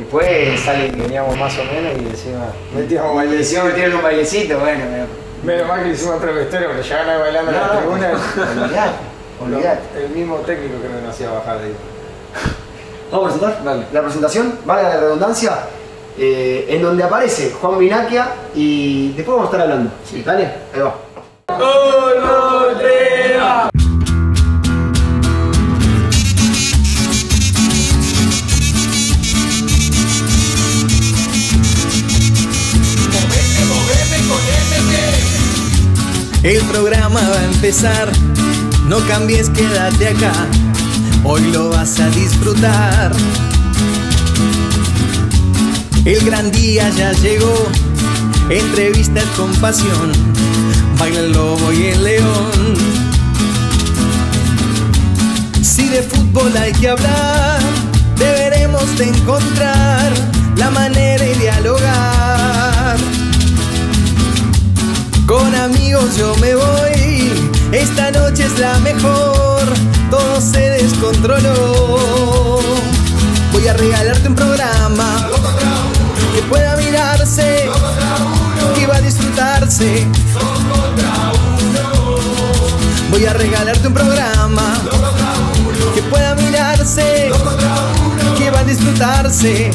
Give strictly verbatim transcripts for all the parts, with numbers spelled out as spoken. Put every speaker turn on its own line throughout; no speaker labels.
después sale que veníamos más o menos y encima
metíamos bailecito.
Metieron un bailecito, bueno.
Menos mal que hicimos otra historia porque llegaban a bailando en
No,
la
no,
tribuna.
olvidate, olvidate.
El mismo técnico que nos hacía bajar de ahí.
¿Vamos a presentar?
Dale.
La presentación, valga la redundancia, eh, en donde aparece Juan Vinaquia y después vamos a estar hablando. Sí. ¿Dale? Ahí va.
¡Uno, tres, va!
El programa va a empezar, no cambies, quédate acá, hoy lo vas a disfrutar. El gran día ya llegó, entrevistas con pasión, baila el lobo y el león. Si de fútbol hay que hablar, deberemos de encontrar la manera de dialogar. Con amigos yo me voy, esta noche es la mejor, todo se descontroló. Voy a regalarte un programa que pueda mirarse, que va a disfrutarse. Voy a regalarte un programa que pueda mirarse, que va a disfrutarse.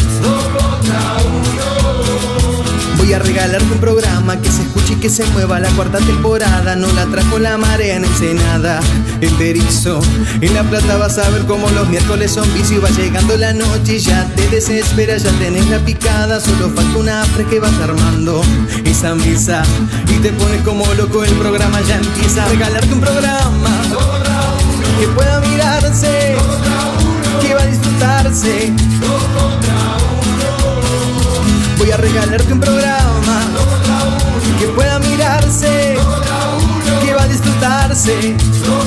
Voy a regalarte un programa que se escuche y que se mueva. La cuarta temporada no la trajo la marea en Ensenada, en Berizo, en La Plata vas a ver cómo los miércoles son vicio. Va llegando la noche y ya te desesperas, ya tenés la picada. Solo falta una afre que vas armando esa mesa y te pones como loco. El programa ya empieza. Regalarte un programa que pueda mirarse, que va a disfrutarse. Voy a regalarte un programa que pueda mirarse, que va a disfrutarse.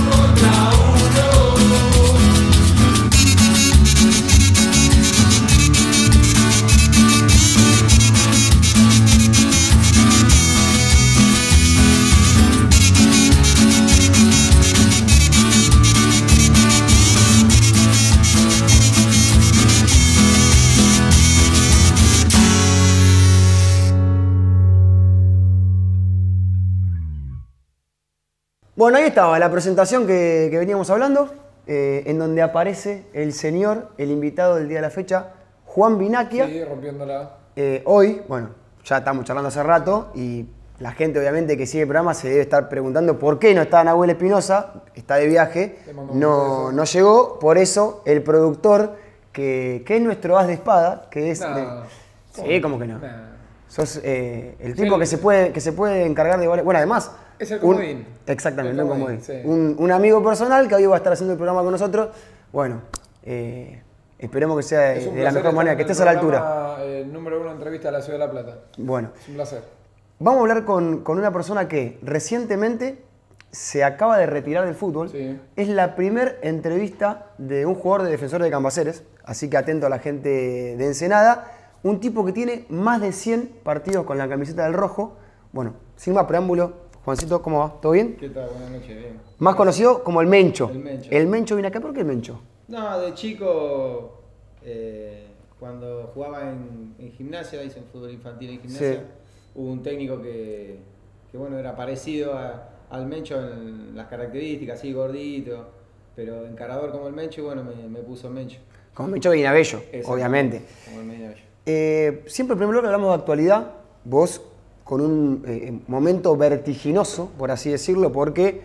Bueno, ahí estaba la presentación que, que veníamos hablando, eh, en donde aparece el señor, el invitado del día de la fecha, Juan Vinaquia.
Sí, rompiéndola.
Eh, hoy, bueno, ya estamos charlando hace rato y la gente obviamente que sigue el programa se debe estar preguntando por qué no está Nahuel Espinosa, está de viaje, no, no llegó, por eso el productor, que, que es nuestro as de espada, que es...
No.
De, sí, ¿cómo que no?
No.
Sos eh, el tipo que se puede, que se puede encargar de varias... Bueno, además...
Es el comodín.
Un, exactamente,
el
un comodín.
Sí.
Un, un amigo personal que hoy va a estar haciendo el programa con nosotros. Bueno, eh, esperemos que sea de, de la mejor manera, que estés a la altura.
El eh, número uno entrevista a la Ciudad de La Plata.
Bueno.
Es un placer.
Vamos a hablar con, con una persona que recientemente se acaba de retirar del fútbol.
Sí.
Es la primera entrevista de un jugador de Defensor de Cambaceres, así que atento a la gente de Ensenada. Un tipo que tiene más de cien partidos con la camiseta del rojo. Bueno, sin más preámbulo, Juancito, ¿cómo va? ¿Todo bien?
¿Qué tal? Buenas noches, bien.
Más conocido como el Mencho.
El Mencho.
El Mencho viene acá. ¿Por qué el Mencho?
No, de chico, eh, cuando jugaba en, en gimnasia, hice en fútbol infantil en gimnasia,
Sí.
hubo un técnico que, que bueno, era parecido a, al Mencho en las características, así gordito, pero encarador como el Mencho, y bueno, me, me puso Mencho.
Como el Mencho Guinabello,
Exacto,
obviamente.
Como el Mencho.
Eh, siempre en primer lugar hablamos de actualidad. Vos con un eh, momento vertiginoso, por así decirlo, porque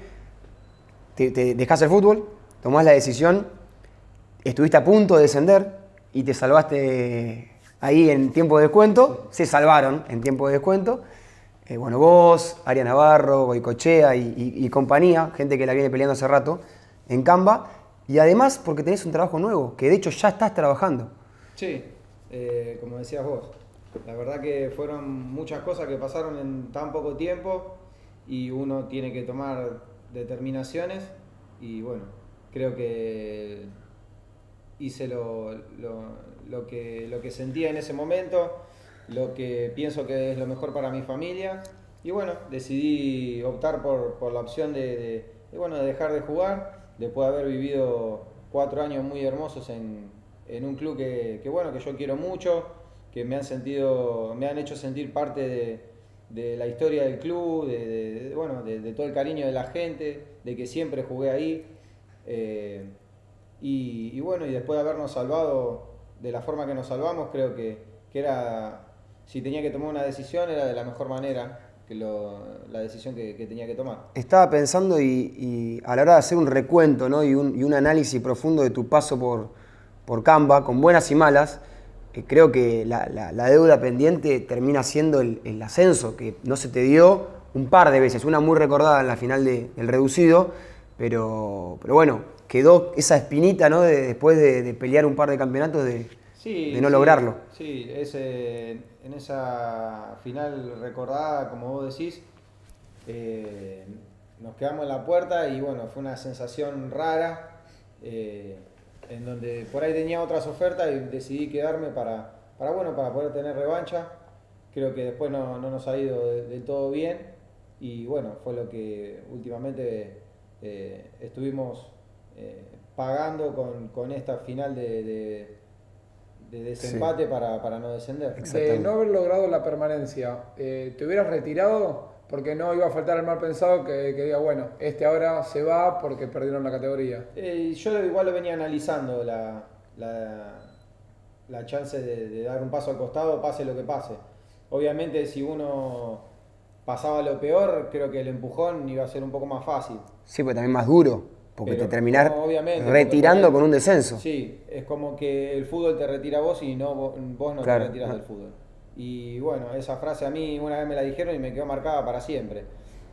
te, te dejás el fútbol, tomás la decisión, estuviste a punto de descender y te salvaste ahí en tiempo de descuento, se salvaron en tiempo de descuento. Eh, bueno, vos, Aria Navarro, Goicochea y, y, y compañía, gente que la viene peleando hace rato en Canva, y además porque tenés un trabajo nuevo, que de hecho ya estás trabajando.
Sí, eh, como decías vos. La verdad que fueron muchas cosas que pasaron en tan poco tiempo y uno tiene que tomar determinaciones y bueno, creo que hice lo, lo, lo, que, lo que sentía en ese momento, lo que pienso que es lo mejor para mi familia y bueno, decidí optar por, por la opción de, de, de, bueno, de dejar de jugar después de haber vivido cuatro años muy hermosos en, en un club que, que, bueno, que yo quiero mucho, que me han, sentido, me han hecho sentir parte de, de la historia del club, de, de, de, bueno, de, de todo el cariño de la gente, de que siempre jugué ahí. Eh, y, y bueno, y después de habernos salvado de la forma que nos salvamos, creo que, que era, si tenía que tomar una decisión, era de la mejor manera. Que lo, la decisión que, que tenía que tomar.
Estaba pensando y, y a la hora de hacer un recuento, ¿no? y, un, y un análisis profundo de tu paso por, por Camba, con buenas y malas, eh, creo que la, la, la deuda pendiente termina siendo el, el ascenso, que no se te dio un par de veces, una muy recordada en la final de, del reducido, pero, pero bueno, quedó esa espinita, ¿no? de, después de, de pelear un par de campeonatos de,
sí,
de no
sí,
lograrlo.
Sí, ese... En esa final recordada, como vos decís, eh, nos quedamos en la puerta y bueno, fue una sensación rara, eh, en donde por ahí tenía otras ofertas y decidí quedarme para, para, bueno, para poder tener revancha. Creo que después no, no nos ha ido del de todo bien y bueno, fue lo que últimamente eh, estuvimos eh, pagando con, con esta final de... de de desempate sí. para, para no descender.
De no haber logrado la permanencia, eh, ¿te hubieras retirado? Porque no iba a faltar el mal pensado que, que diga, bueno, este ahora se va porque perdieron la categoría.
Eh, yo igual lo venía analizando, la, la, la chance de, de dar un paso al costado, pase lo que pase. Obviamente si uno pasaba lo peor, creo que el empujón iba a ser un poco más fácil.
Sí, pero también más duro. Porque
pero,
te terminás
no,
retirando
porque,
con un descenso.
Sí, es como que el fútbol te retira a vos y no, vos, vos no
claro,
te retiras
no.
del fútbol. Y bueno, esa frase a mí una vez me la dijeron y me quedó marcada para siempre.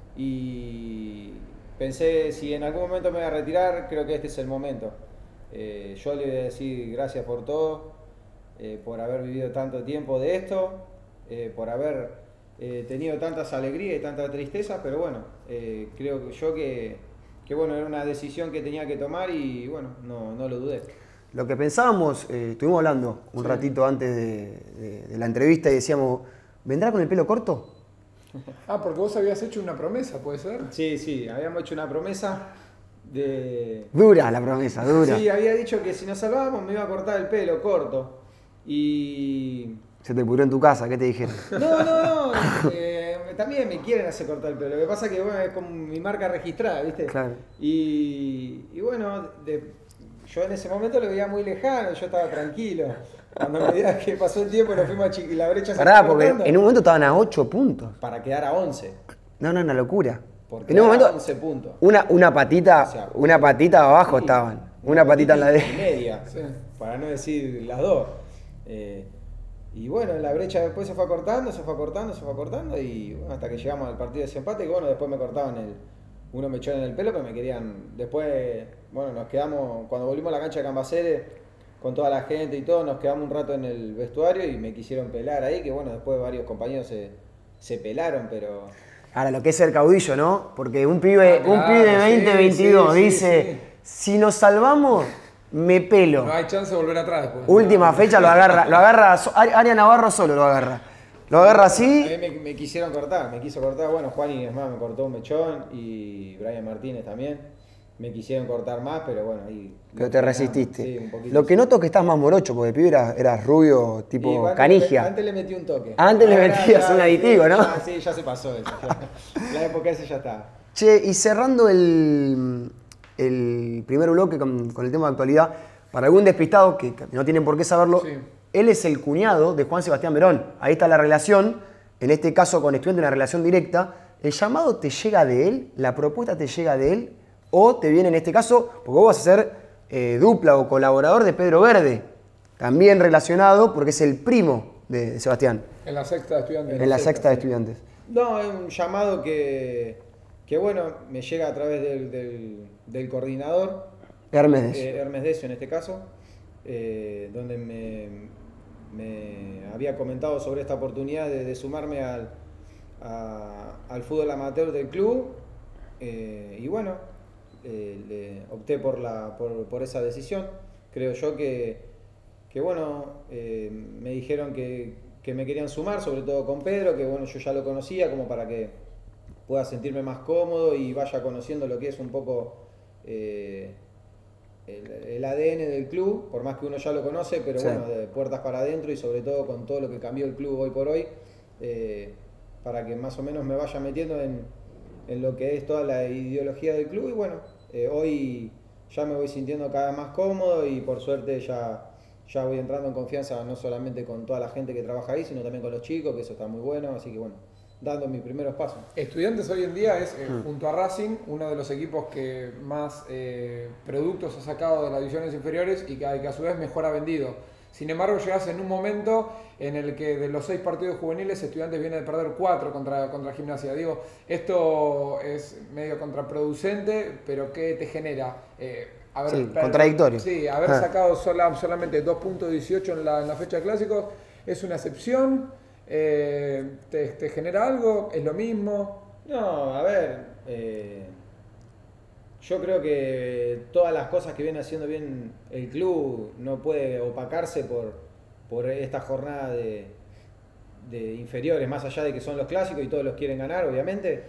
Y pensé, si en algún momento me voy a retirar, creo que este es el momento. Eh, yo le voy a decir gracias por todo, eh, por haber vivido tanto tiempo de esto, eh, por haber eh, tenido tantas alegrías y tantas tristezas, pero bueno, eh, creo que yo que... que bueno, era una decisión que tenía que tomar y bueno, no, no lo dudé.
Lo que pensábamos, eh, estuvimos hablando un sí. ratito antes de, de, de la entrevista y decíamos, ¿vendrá con el pelo corto?
Ah, porque vos habías hecho una promesa, ¿puede ser?
Sí, sí, habíamos hecho una promesa de...
Dura la promesa, dura.
Sí, había dicho que si nos salvábamos me iba a cortar el pelo corto y...
Se te pudrió en tu casa, ¿qué te dijeron?
No, no, no, eh, también me quieren hacer cortar el pelo. Lo que pasa es que bueno, es como mi marca registrada, ¿viste?
Claro.
Y, y bueno, de, yo en ese momento lo veía muy lejano, yo estaba tranquilo. Cuando me medida que pasó el tiempo, nos fuimos a chiqui, la brecha se
Pará, porque en un momento estaban a ocho puntos.
Para quedar a once.
No, no, una locura.
Porque
en un momento,
a once puntos.
Una, una patita, o sea, una patita abajo sí, estaban. Una, una patita, patita en la de.
media, sí. Para no decir las dos. Eh, Y bueno, la brecha después se fue acortando, se fue acortando, se fue acortando y bueno, hasta que llegamos al partido de desempate, que bueno, después me cortaban el, uno me echó en el pelo, pero me querían, después, bueno, nos quedamos, cuando volvimos a la cancha de Cambaceres, con toda la gente y todo, nos quedamos un rato en el vestuario y me quisieron pelar ahí, que bueno, después varios compañeros se, se pelaron, pero...
Ahora, lo que es el caudillo, ¿no? Porque un pibe,
ah, claro,
un pibe de veinte,
sí,
veintidós
sí,
dice,
sí, sí.
si nos salvamos... Me pelo.
No hay chance de volver atrás después.
Última fecha lo agarra, lo agarra, Aria Navarro solo lo agarra. Lo agarra así.
A mí me, me quisieron cortar, me quiso cortar, bueno, Juan y es más, me cortó un mechón y Brian Martínez también. Me quisieron cortar más, pero bueno, ahí...
Pero te resististe.
Sí, un poquito.
Lo que noto es que estás más morocho, porque el pibe eras era rubio, tipo
antes
canigia.
Le, antes le metí un toque.
Antes
Ahora
le metías
ya,
un aditivo, ¿no?
Ya, sí, ya se pasó eso. Ya. La época esa ya está.
Che, y cerrando el, el primer bloque con, con el tema de actualidad, para algún despistado, que, que no tienen por qué saberlo, sí. Él es el cuñado de Juan Sebastián Verón. Ahí está la relación, en este caso con Estudiantes, una relación directa. ¿El llamado te llega de él? ¿La propuesta te llega de él? ¿O te viene en este caso, porque vos vas a ser eh, dupla o colaborador de Pedro Verde, también relacionado porque es el primo de, de Sebastián?
En la sexta de Estudiantes.
En, en la sexta de Estudiantes.
No, es un llamado que, que bueno, me llega a través del, del, del coordinador.
Hermes Decio.
Eh, Hermes Decio en este caso, eh, donde me, me había comentado sobre esta oportunidad de, de sumarme al, a, al fútbol amateur del club. Eh, y bueno, eh, le opté por, la, por, por esa decisión. Creo yo que, que bueno, eh, me dijeron que, que me querían sumar, sobre todo con Pedro, que bueno, yo ya lo conocía, como para que pueda sentirme más cómodo y vaya conociendo lo que es un poco... Eh, el, el A D N del club, por más que uno ya lo conoce, pero
Sí.
bueno, de puertas para adentro y sobre todo con todo lo que cambió el club hoy por hoy, eh, para que más o menos me vaya metiendo en, en lo que es toda la ideología del club y bueno, eh, hoy ya me voy sintiendo cada vez más cómodo y por suerte ya, ya voy entrando en confianza no solamente con toda la gente que trabaja ahí, sino también con los chicos, que eso está muy bueno, así que bueno, dando mis primeros pasos.
Estudiantes hoy en día es, eh, junto a Racing, uno de los equipos que más eh, productos ha sacado de las divisiones inferiores y que, que a su vez mejor ha vendido. Sin embargo, llegas en un momento en el que de los seis partidos juveniles, Estudiantes viene de perder cuatro contra, contra Gimnasia. Digo, esto es medio contraproducente, pero ¿qué te genera? Eh, haber,
Sí, contradictorio.
Sí, haber
Ah.
sacado sola, solamente dos punto dieciocho en la, en la fecha de clásicos es una excepción. Eh, ¿te, ¿Te genera algo? ¿Es lo mismo?
No, a ver, eh, yo creo que todas las cosas que viene haciendo bien el club no puede opacarse por, por esta jornada de, de inferiores, más allá de que son los clásicos y todos los quieren ganar, obviamente,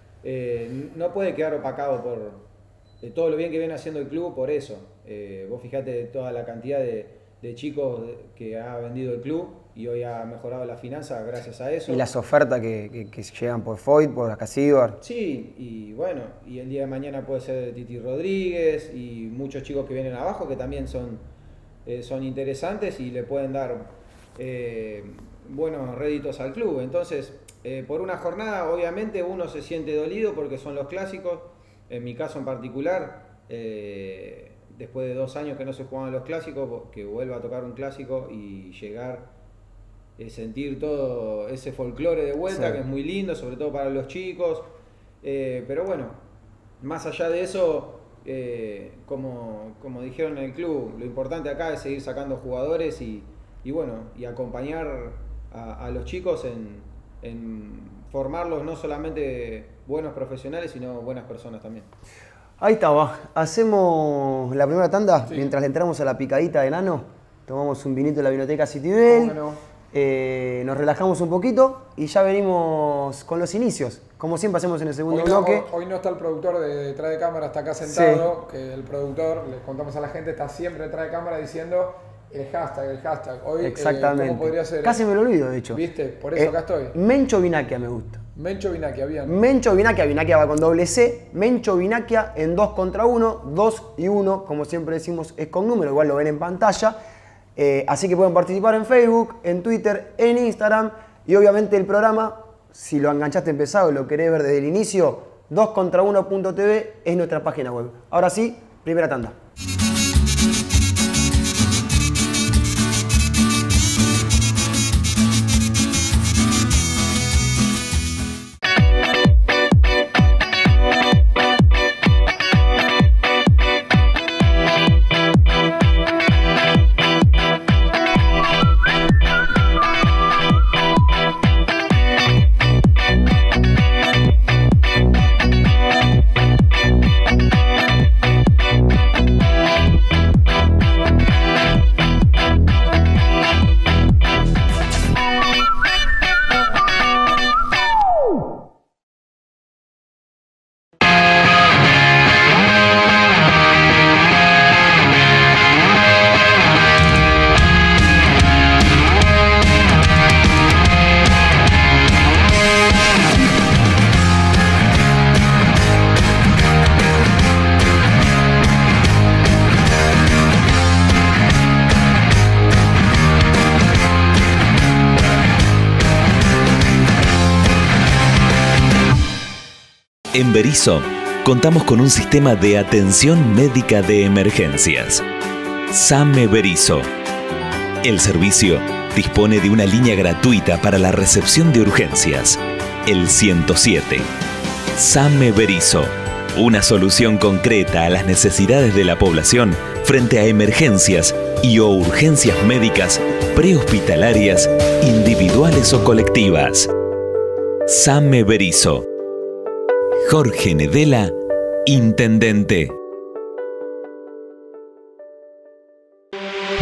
eh, no puede quedar opacado por eh, todo lo bien que viene haciendo el club por eso. Eh, vos fijate toda la cantidad de, de chicos que ha vendido el club y hoy ha mejorado la finanza gracias a eso.
Y las ofertas que, que, que llegan por Foyt, por Acasíbar.
Sí, y bueno, y el día de mañana puede ser Titi Rodríguez y muchos chicos que vienen abajo que también son, eh, son interesantes y le pueden dar eh, buenos réditos al club. Entonces, eh, por una jornada obviamente uno se siente dolido porque son los clásicos. En mi caso en particular, eh, después de dos años que no se jugaban los clásicos, que vuelva a tocar un clásico y llegar... Eh, sentir todo ese folclore de vuelta,
Sí.
que es muy lindo, sobre todo para los chicos. Eh, pero bueno, más allá de eso, eh, como, como dijeron en el club, lo importante acá es seguir sacando jugadores y, y bueno, y acompañar a, a los chicos en, en formarlos no solamente buenos profesionales, sino buenas personas también.
Ahí estaba. Hacemos la primera tanda
Sí.
mientras le entramos a la picadita de Nano. Tomamos un vinito de la Vinoteca Citibel.
¿Cómo no?
Eh, nos relajamos un poquito y ya venimos con los inicios. Como siempre hacemos en el segundo
Hoy no,
bloque.
hoy no está el productor de detrás de cámara, está acá sentado, que el productor, le contamos a la gente, está siempre detrás de cámara diciendo el hashtag, el hashtag. Hoy,
Exactamente.
eh, ¿cómo podría ser?
Casi me lo olvido, de hecho.
¿Viste? Por eso
Eh,
acá estoy.
Mencho Vinaquia me gusta.
Mencho Vinaquia, bien.
Mencho Vinaquia, Vinaquia va con doble C. Mencho Vinaquia en dos contra uno, dos y uno, como siempre decimos, es con número, igual lo ven en pantalla. Eh, así que pueden participar en Facebook, en Twitter, en Instagram y obviamente el programa, si lo enganchaste empezado y lo querés ver desde el inicio, dos contra uno punto t v es nuestra página web. Ahora sí, primera tanda.
En Berisso contamos con un sistema de atención médica de emergencias. SAME Berisso. El servicio dispone de una línea gratuita para la recepción de urgencias, el ciento siete. SAME Berisso. Una solución concreta a las necesidades de la población frente a emergencias y o urgencias médicas prehospitalarias, individuales o colectivas. SAME Berisso. Jorge Nedela, Intendente.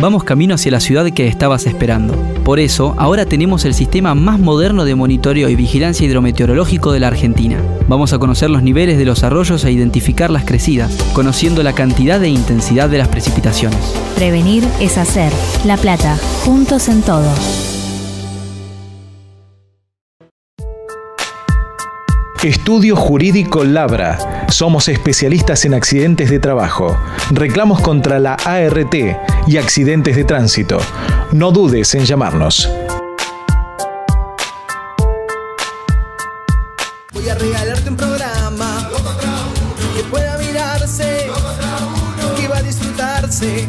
vamos camino hacia la ciudad que estabas esperando. Por eso, ahora tenemos el sistema más moderno de monitoreo y vigilancia hidrometeorológico de la Argentina. Vamos a conocer los niveles de los arroyos e identificar las crecidas, conociendo la cantidad e intensidad de las precipitaciones.
Prevenir es hacer. La Plata, juntos en todo.
Estudio Jurídico Labra. Somos especialistas en accidentes de trabajo, reclamos contra la A R T y accidentes de tránsito. No dudes en llamarnos.
Voy a regalarte un programa que pueda mirarse, que va a disfrutarse.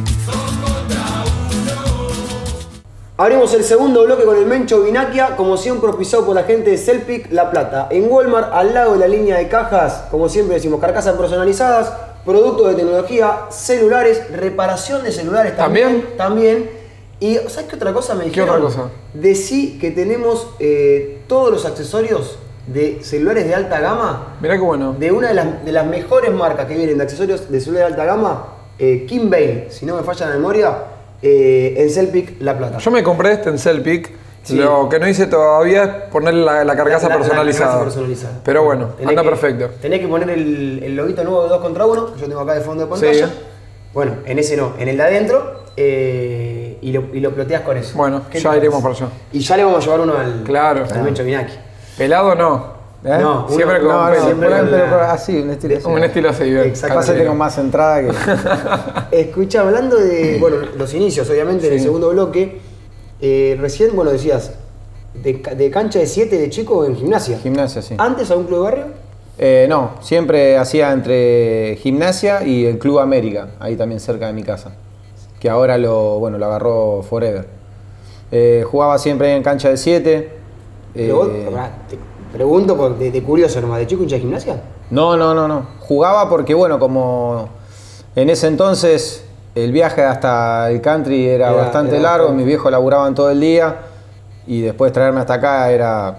Abrimos el segundo bloque con el Mencho Vinaquia, como siempre auspiciado por la gente de Selpic La Plata. En Walmart, al lado de la línea de cajas, como siempre decimos, carcasas personalizadas, productos de tecnología, celulares, reparación de celulares también. También. Y ¿sabes qué otra cosa me dijeron?
¿Qué otra cosa?
Decí que tenemos eh, todos los accesorios de celulares de alta gama.
Mirá qué bueno.
De una de las, de las mejores marcas que vienen de accesorios de celulares de alta gama, eh, Kimball, si no me falla la memoria. Eh, en Selpic La Plata.
Yo me compré este en Selpic.
Sí.
Lo que no hice todavía es ponerle la, la carcasa
La- la- la
personalizada.
carcasa personalizada.
Pero bueno,
Tenés
anda
que-
perfecto.
Tenés que poner el, el loguito nuevo de dos contra uno. Yo tengo acá de fondo de pantalla.
Sí.
Bueno, en ese no, en el de adentro. Eh, y, lo, y lo ploteas con eso.
Bueno,
¿Qué
ya
te
iremos
parece?
para allá.
Y ya le vamos a llevar uno al,
Claro.
al Mencho Vinaki.
Pelado no. ¿eh?
No, uno-
siempre con
no, no,
pelo.
siempre
Pero,
con
pero
la-
así, un estilo así.
Un estilo así, bien.
Exacto.
Pásate con más entrada que...
Escucha, hablando de bueno, los inicios, obviamente, en el
Sí.
segundo bloque, eh, recién, bueno, decías, de, ca- de cancha de siete de chico en gimnasia.
Gimnasia, sí.
¿Antes a un club de barrio?
Eh, no, siempre hacía entre Gimnasia y el Club América, ahí también cerca de mi casa, que ahora lo, bueno, lo agarró Forever. Eh, jugaba siempre en cancha de siete.
Pero vos,
eh,
pará, te pregunto por- de, de curioso nomás, ¿de chico hincha de gimnasia?
No, no, no, no. Jugaba porque, bueno, como en ese entonces el viaje hasta el country era,
Era-
bastante
era
largo,
bastante.
mis viejos laburaban todo el día y después traerme hasta acá era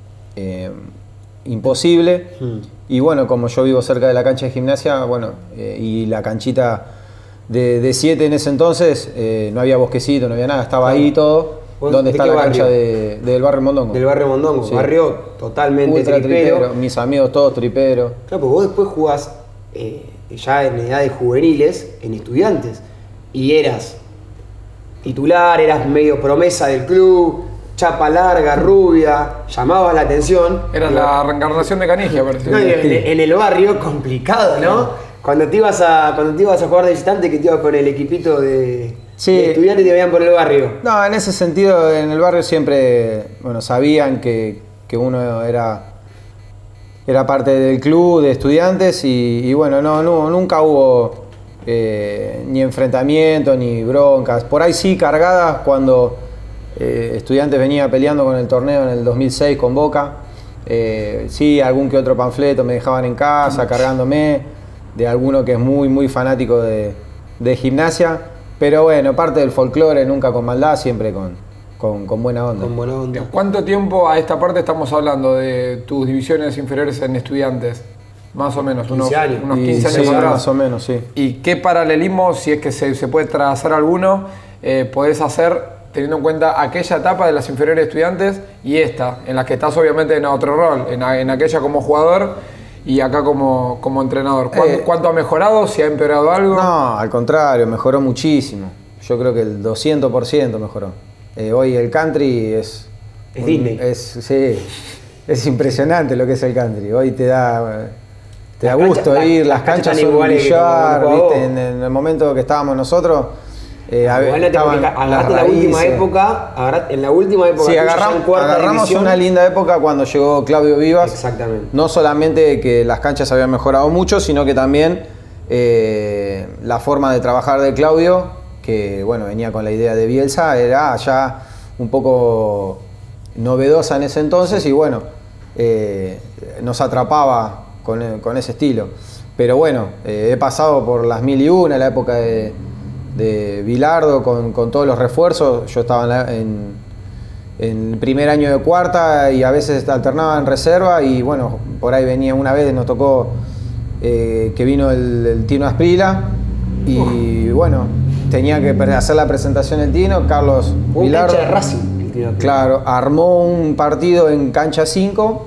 eh, imposible.
Hmm.
Y bueno, como yo vivo cerca de la cancha de gimnasia, bueno, eh, y la canchita de, de siete en ese entonces, eh, no había bosquecito, no había nada, estaba ahí todo.
¿Vos
Donde
de
está
qué
la
barrio?
cancha de- del barrio Mondongo.
Del barrio Mondongo,
Sí.
barrio totalmente
Ultra
tripero.
tripero, mis amigos todos triperos.
Claro, porque vos después jugás eh, ya en edades juveniles, en estudiantes, y eras titular, eras medio promesa del club, chapa larga, rubia, llamabas la atención.
Era la reencarnación de Canigia, parecía.
No, y en, en el barrio, complicado, ¿no? Cuando te ibas a, cuando te ibas a jugar de visitante, que te ibas con el equipito de,
Sí.
de estudiantes y te veían por el barrio.
No, en ese sentido, en el barrio siempre, bueno, sabían que, que uno era, era parte del club de estudiantes y, y bueno, no, no, nunca hubo eh, ni enfrentamiento ni broncas. Por ahí sí cargadas cuando eh, Estudiantes venía peleando con el torneo en el dos mil seis con Boca. Eh, sí, algún que otro panfleto me dejaban en casa cargándome de alguno que es muy, muy fanático de, de gimnasia. Pero bueno, parte del folclore, nunca con maldad, siempre con, con, con buena onda.
Con buena onda.
¿Cuánto tiempo a esta parte estamos hablando de tus divisiones inferiores en estudiantes? Más o menos, unos
quince años.
unos
Y
quince
sí,
años atrás.
más o menos, sí.
¿Y qué paralelismo, si es que se, se puede trazar alguno, eh, podés hacer teniendo en cuenta aquella etapa de las inferiores estudiantes y esta, en la que estás obviamente en otro rol, en, a- en aquella como jugador y acá como, como entrenador? ¿Cuánto,
Eh,
cuánto ha mejorado? ¿Si ha empeorado algo?
No, al contrario, mejoró muchísimo. Yo creo que el doscientos por ciento mejoró. Eh, hoy el country es...
Es
un-
Disney.
Es, sí, es impresionante lo que es el country. Hoy te da, te da
Las
gusto
canchas-
ir,
las-
las
las
canchas
canchas
son
están
un
iguales que
billar,
como
¿viste?
jugás
En, en el momento que estábamos nosotros... eh, a ver,
Igual no te
estaban
complica-
las
agarraste la última
raíces.
época, agarraste- en la última época
Sí,
tuya ya en
agarramos,
cuarta
agarramos
división.
una linda época cuando llegó Claudio Vivas.
Exactamente.
No solamente que las canchas habían mejorado mucho, sino que también eh, la forma de trabajar de Claudio, que bueno, venía con la idea de Bielsa, era ya un poco novedosa en ese entonces y bueno, eh, nos atrapaba con, con ese estilo. Pero bueno, eh, he pasado por las mil y una, la época de, de Bilardo con, con todos los refuerzos. Yo estaba en, la- en, en el primer año de cuarta y a veces alternaba en reserva y bueno, por ahí venía una vez, nos tocó eh, que vino el, el Tino Asprila y bueno, tenía que hacer la presentación el Tino, Carlos
Un
Vilardo.
cancha de Racing. el Tino.
Claro, armó un partido en cancha cinco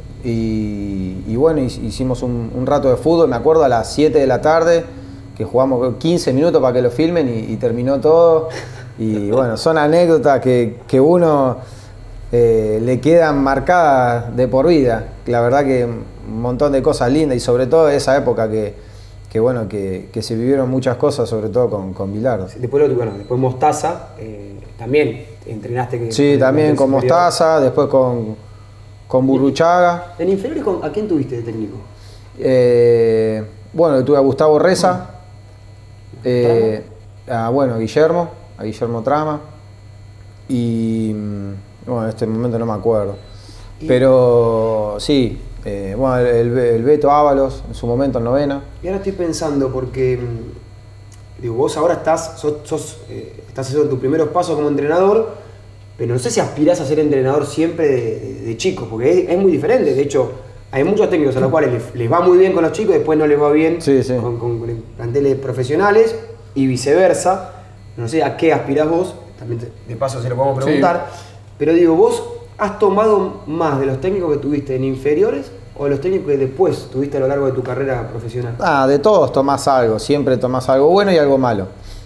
y, y bueno, hicimos un, un rato de fútbol, me acuerdo a las siete de la tarde, que jugamos quince minutos para que lo filmen y, y terminó todo. Y bueno, son anécdotas que, que uno eh, le quedan marcadas de por vida. La verdad que un montón de cosas lindas y sobre todo esa época que, que bueno, que, que se vivieron muchas cosas, sobre todo con, con Bilardo.
Después, lo, bueno, después Mostaza, eh, también entrenaste. Que,
Sí,
con,
también con
superior.
Mostaza, después con, con Burruchaga.
¿En inferiores con, a quién tuviste de técnico?
Eh, bueno, tuve a Gustavo Reza, eh, a bueno, Guillermo, a Guillermo Trama y bueno, en este momento no me acuerdo. Pero sí, eh, bueno, el, el Beto Ábalos en su momento en novena.
Y ahora estoy pensando porque digo, vos ahora estás, sos, sos, eh, estás haciendo tus primeros pasos como entrenador, pero no sé si aspirás a ser entrenador siempre de, de, de chicos, porque es, es muy diferente. De hecho, hay muchos técnicos a los cuales les, les va muy bien con los chicos y después no les va bien
sí, sí.
Con, con, con planteles profesionales y viceversa. No sé a qué aspirás vos, también te, de paso se lo podemos preguntar, sí. Pero digo, vos has tomado más de los técnicos que tuviste en inferiores o de los técnicos que después tuviste a lo largo de tu carrera profesional.
Ah, de todos tomás algo, siempre tomás algo bueno y algo malo.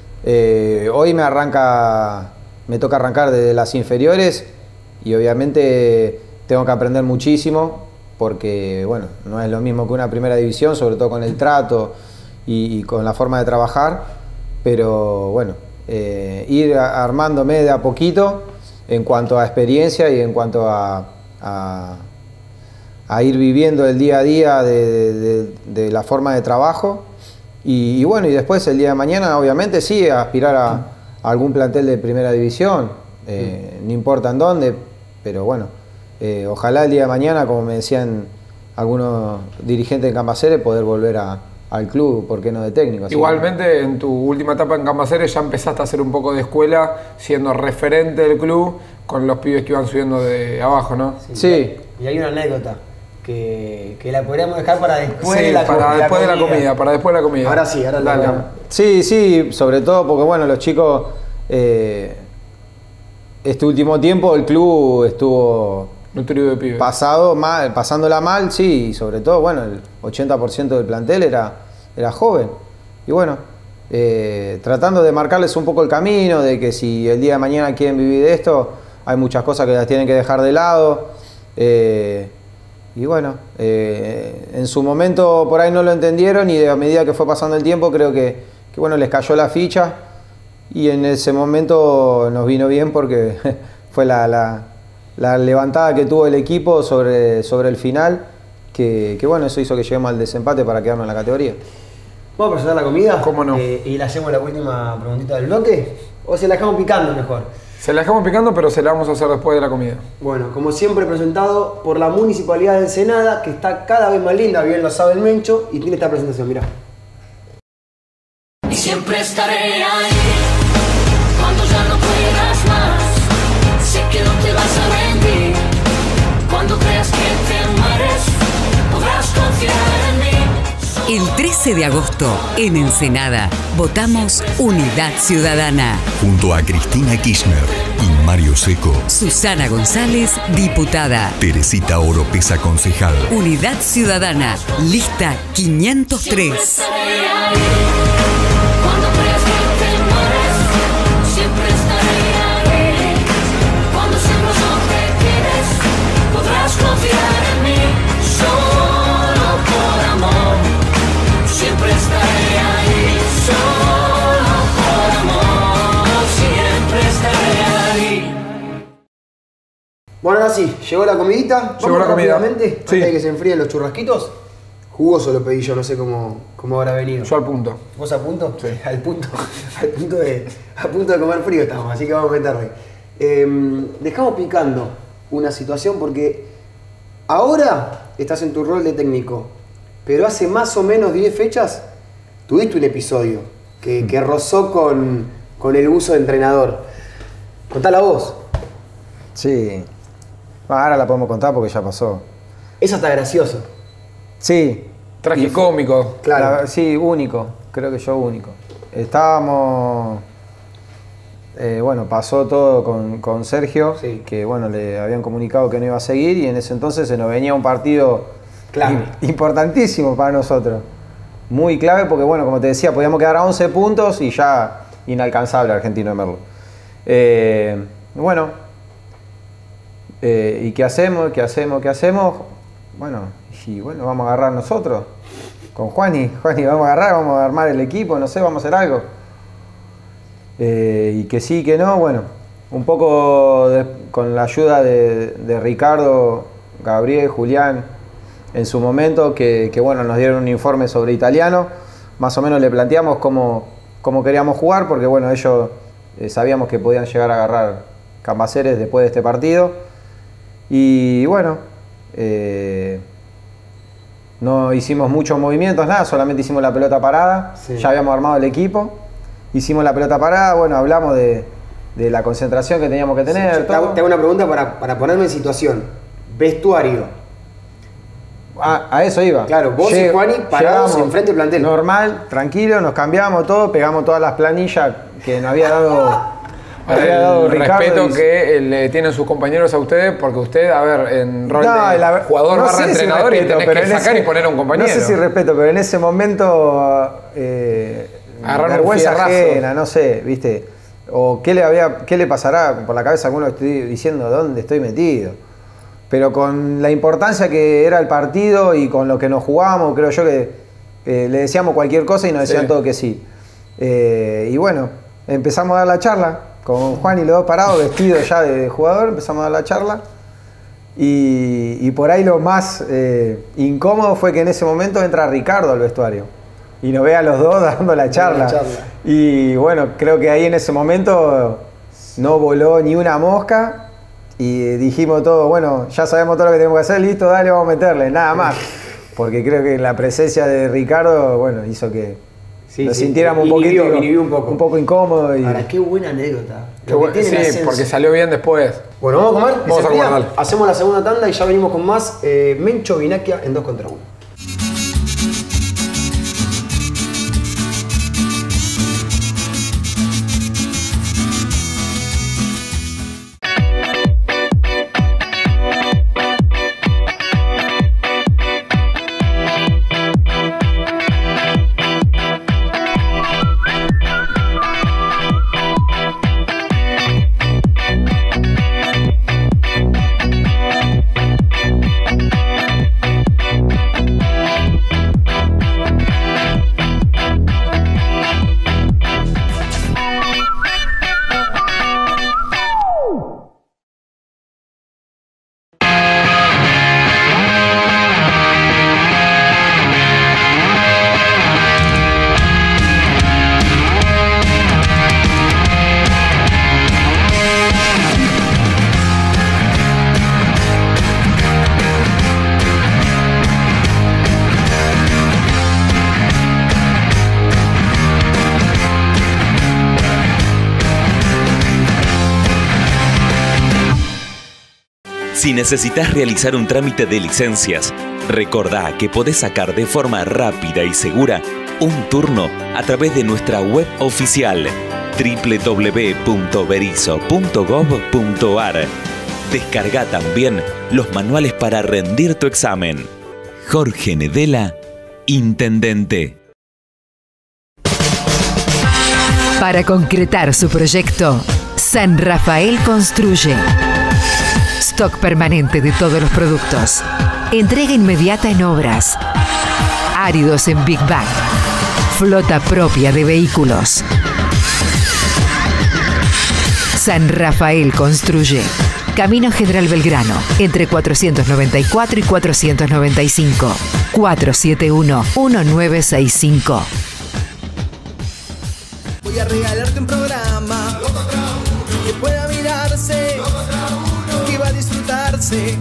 Eh, hoy me arranca, me toca arrancar desde las inferiores y obviamente tengo que aprender muchísimo porque, bueno, no es lo mismo que una primera división, sobre todo con el trato y, y con la forma de trabajar, pero bueno, eh, ir armándome de a poquito en cuanto a experiencia y en cuanto a, a, a ir viviendo el día a día de, de, de la forma de trabajo y, y bueno, y después el día de mañana obviamente sí, aspirar a, a algún plantel de primera división, eh, no importa en dónde, pero bueno, eh, ojalá el día de mañana, como me decían algunos dirigentes de Cambaceres, poder volver a al club, ¿por qué no de técnico?
Igualmente, que... en tu última etapa en Cambaceres ya empezaste a hacer un poco de escuela, siendo referente del club con los pibes que iban subiendo de abajo, ¿no?
Sí. sí.
Y hay una anécdota que, que la podríamos dejar para después
sí,
de la,
para
la
después
comida.
de la comida, para después de la comida.
Ahora sí, ahora la
Dale.
Sí, sí, sobre todo porque bueno, los chicos, eh, este último tiempo el club estuvo
nutrido de pibes.
Pasado mal, pasándola mal, sí, y sobre todo, bueno, el ochenta por ciento del plantel era, era joven. Y bueno, eh, tratando de marcarles un poco el camino, de que si el día de mañana quieren vivir de esto, hay muchas cosas que las tienen que dejar de lado. Eh, y bueno, eh, en su momento por ahí no lo entendieron y a medida que fue pasando el tiempo creo que, que bueno, les cayó la ficha y en ese momento nos vino bien porque fue la... la la levantada que tuvo el equipo sobre, sobre el final, que, que bueno, eso hizo que lleguemos al desempate para quedarnos en la categoría.
¿Vamos a presentar la comida?
¿Cómo no?
Eh, ¿Y le hacemos la última preguntita del bloque? ¿O se la dejamos picando mejor?
Se la dejamos picando, pero se la vamos a hacer después de la comida.
Bueno, como siempre presentado por la Municipalidad de Ensenada, que está cada vez más linda, bien lo sabe el Mencho, y tiene esta presentación, mirá.
Y siempre estaré ahí, cuando ya no puedas más. Sé que no te vas a rendir. Cuando creas que te mueres, podrás confiar en mí.
El trece de agosto, en Ensenada, votamos Unidad Ciudadana.
Junto a Cristina Kirchner y Mario Seco.
Susana González, diputada.
Teresita Oropesa, concejal.
Unidad Ciudadana, lista quinientos tres.
Cuando creas que te mueres, siempre estaré ahí. Cuando sepas lo que quieres, podrás confiar en mí. Solo por amor, siempre estaré ahí. Solo por amor, siempre estaré ahí.
Bueno, ahora sí, llegó la comidita.
Llegó la comida.
Rápidamente,
Sí.
antes de que se enfríen los churrasquitos. Jugoso lo pedí yo, no sé cómo, cómo habrá venido.
Yo al punto.
¿Vos a punto?
Sí.
Al punto, al punto de, a punto de comer frío estamos, así que vamos a meterle. Eh, dejamos picando una situación porque ahora estás en tu rol de técnico, pero hace más o menos diez fechas tuviste un episodio que, que rozó con, con el uso de entrenador. Contala vos.
Sí. Bueno, ahora la podemos contar porque ya pasó.
Eso está gracioso.
Sí.
Tragicómico.
Claro.
La- sí, único. Creo que yo único. estábamos... Eh, bueno, pasó todo con, con Sergio, sí. que bueno, le habían comunicado que no iba a seguir y en ese entonces se nos venía un partido clave. Importantísimo para nosotros. Muy clave porque, bueno, como te decía, podíamos quedar a once puntos y ya inalcanzable Argentino de Merlo. Eh, bueno, eh, ¿y qué hacemos? ¿Qué hacemos? ¿Qué hacemos? Bueno, y bueno, vamos a agarrar nosotros con Juani. Juani, vamos a agarrar, vamos a armar el equipo, no sé, vamos a hacer algo. Eh, y que sí, que no, bueno, un poco de, con la ayuda de, de Ricardo, Gabriel, Julián, en su momento, que, que bueno, nos dieron un informe sobre Italiano, más o menos le planteamos cómo, cómo queríamos jugar, porque bueno, ellos eh, sabíamos que podían llegar a agarrar Cambaceres después de este partido, y bueno, eh, no hicimos muchos movimientos, nada, solamente hicimos la pelota parada, sí. Ya habíamos armado el equipo. Hicimos la pelota parada, bueno, hablamos de, de la concentración que teníamos que tener.
Sí, te, hago, te hago una pregunta para, para ponerme en situación. Vestuario.
A, a eso iba.
Claro, vos Lleg, y Juani parados enfrente del plantel.
Normal, tranquilo, nos cambiamos todo, pegamos todas las planillas que nos había dado, había dado
el
Ricardo.
respeto
y...
que le tienen sus compañeros a ustedes, porque usted, a ver, en rol no, de la, jugador
no
barra
sé
entrenador
si respeto,
y tenés que sacar
ese,
y poner a un compañero.
No sé si respeto, pero en ese momento... Eh, vergüenza ajena, no sé, viste, o qué le había, qué le pasará por la cabeza a alguno que estoy diciendo dónde estoy metido, pero con la importancia que era el partido y con lo que nos jugábamos, creo yo que eh, le decíamos cualquier cosa y nos decían sí. todo que sí, eh, y bueno, empezamos a dar la charla con Juan y los dos parados, vestidos ya de jugador, empezamos a dar la charla y, y por ahí lo más eh, incómodo fue que en ese momento entra Ricardo al vestuario. Y nos ve a los dos dando la charla. la charla. Y bueno, creo que ahí en ese momento no voló ni una mosca y dijimos todo, bueno, ya sabemos todo lo que tenemos que hacer, listo, dale, vamos a meterle, nada más. Porque creo que la presencia de Ricardo, bueno, hizo que sí, nos sí, sintiéramos un poquito un poco. un poco incómodos. Y...
Ahora, qué buena anécdota.
Qué bu sí, porque salió bien después.
Bueno, vamos a comer,
vamos a comer, dale.
Hacemos la segunda tanda y ya venimos con más eh, Mencho Vinaquia en dos contra uno.
Si necesitas realizar un trámite de licencias, recordá que podés sacar de forma rápida y segura un turno a través de nuestra web oficial doble u doble u doble u punto berizo punto gov punto ar. Descarga también los manuales para rendir tu examen. Jorge Nedela, Intendente.
Para concretar su proyecto, San Rafael construye. Stock permanente de todos los productos. Entrega inmediata en obras. Áridos en Big Bang. Flota propia de vehículos. San Rafael construye. Camino General Belgrano, entre cuatrocientos noventa y cuatro y cuatrocientos noventa y cinco. cuatro siete uno, uno nueve seis cinco.
Voy a regalarte un programa que pueda mirarse, que va a disfrutarse.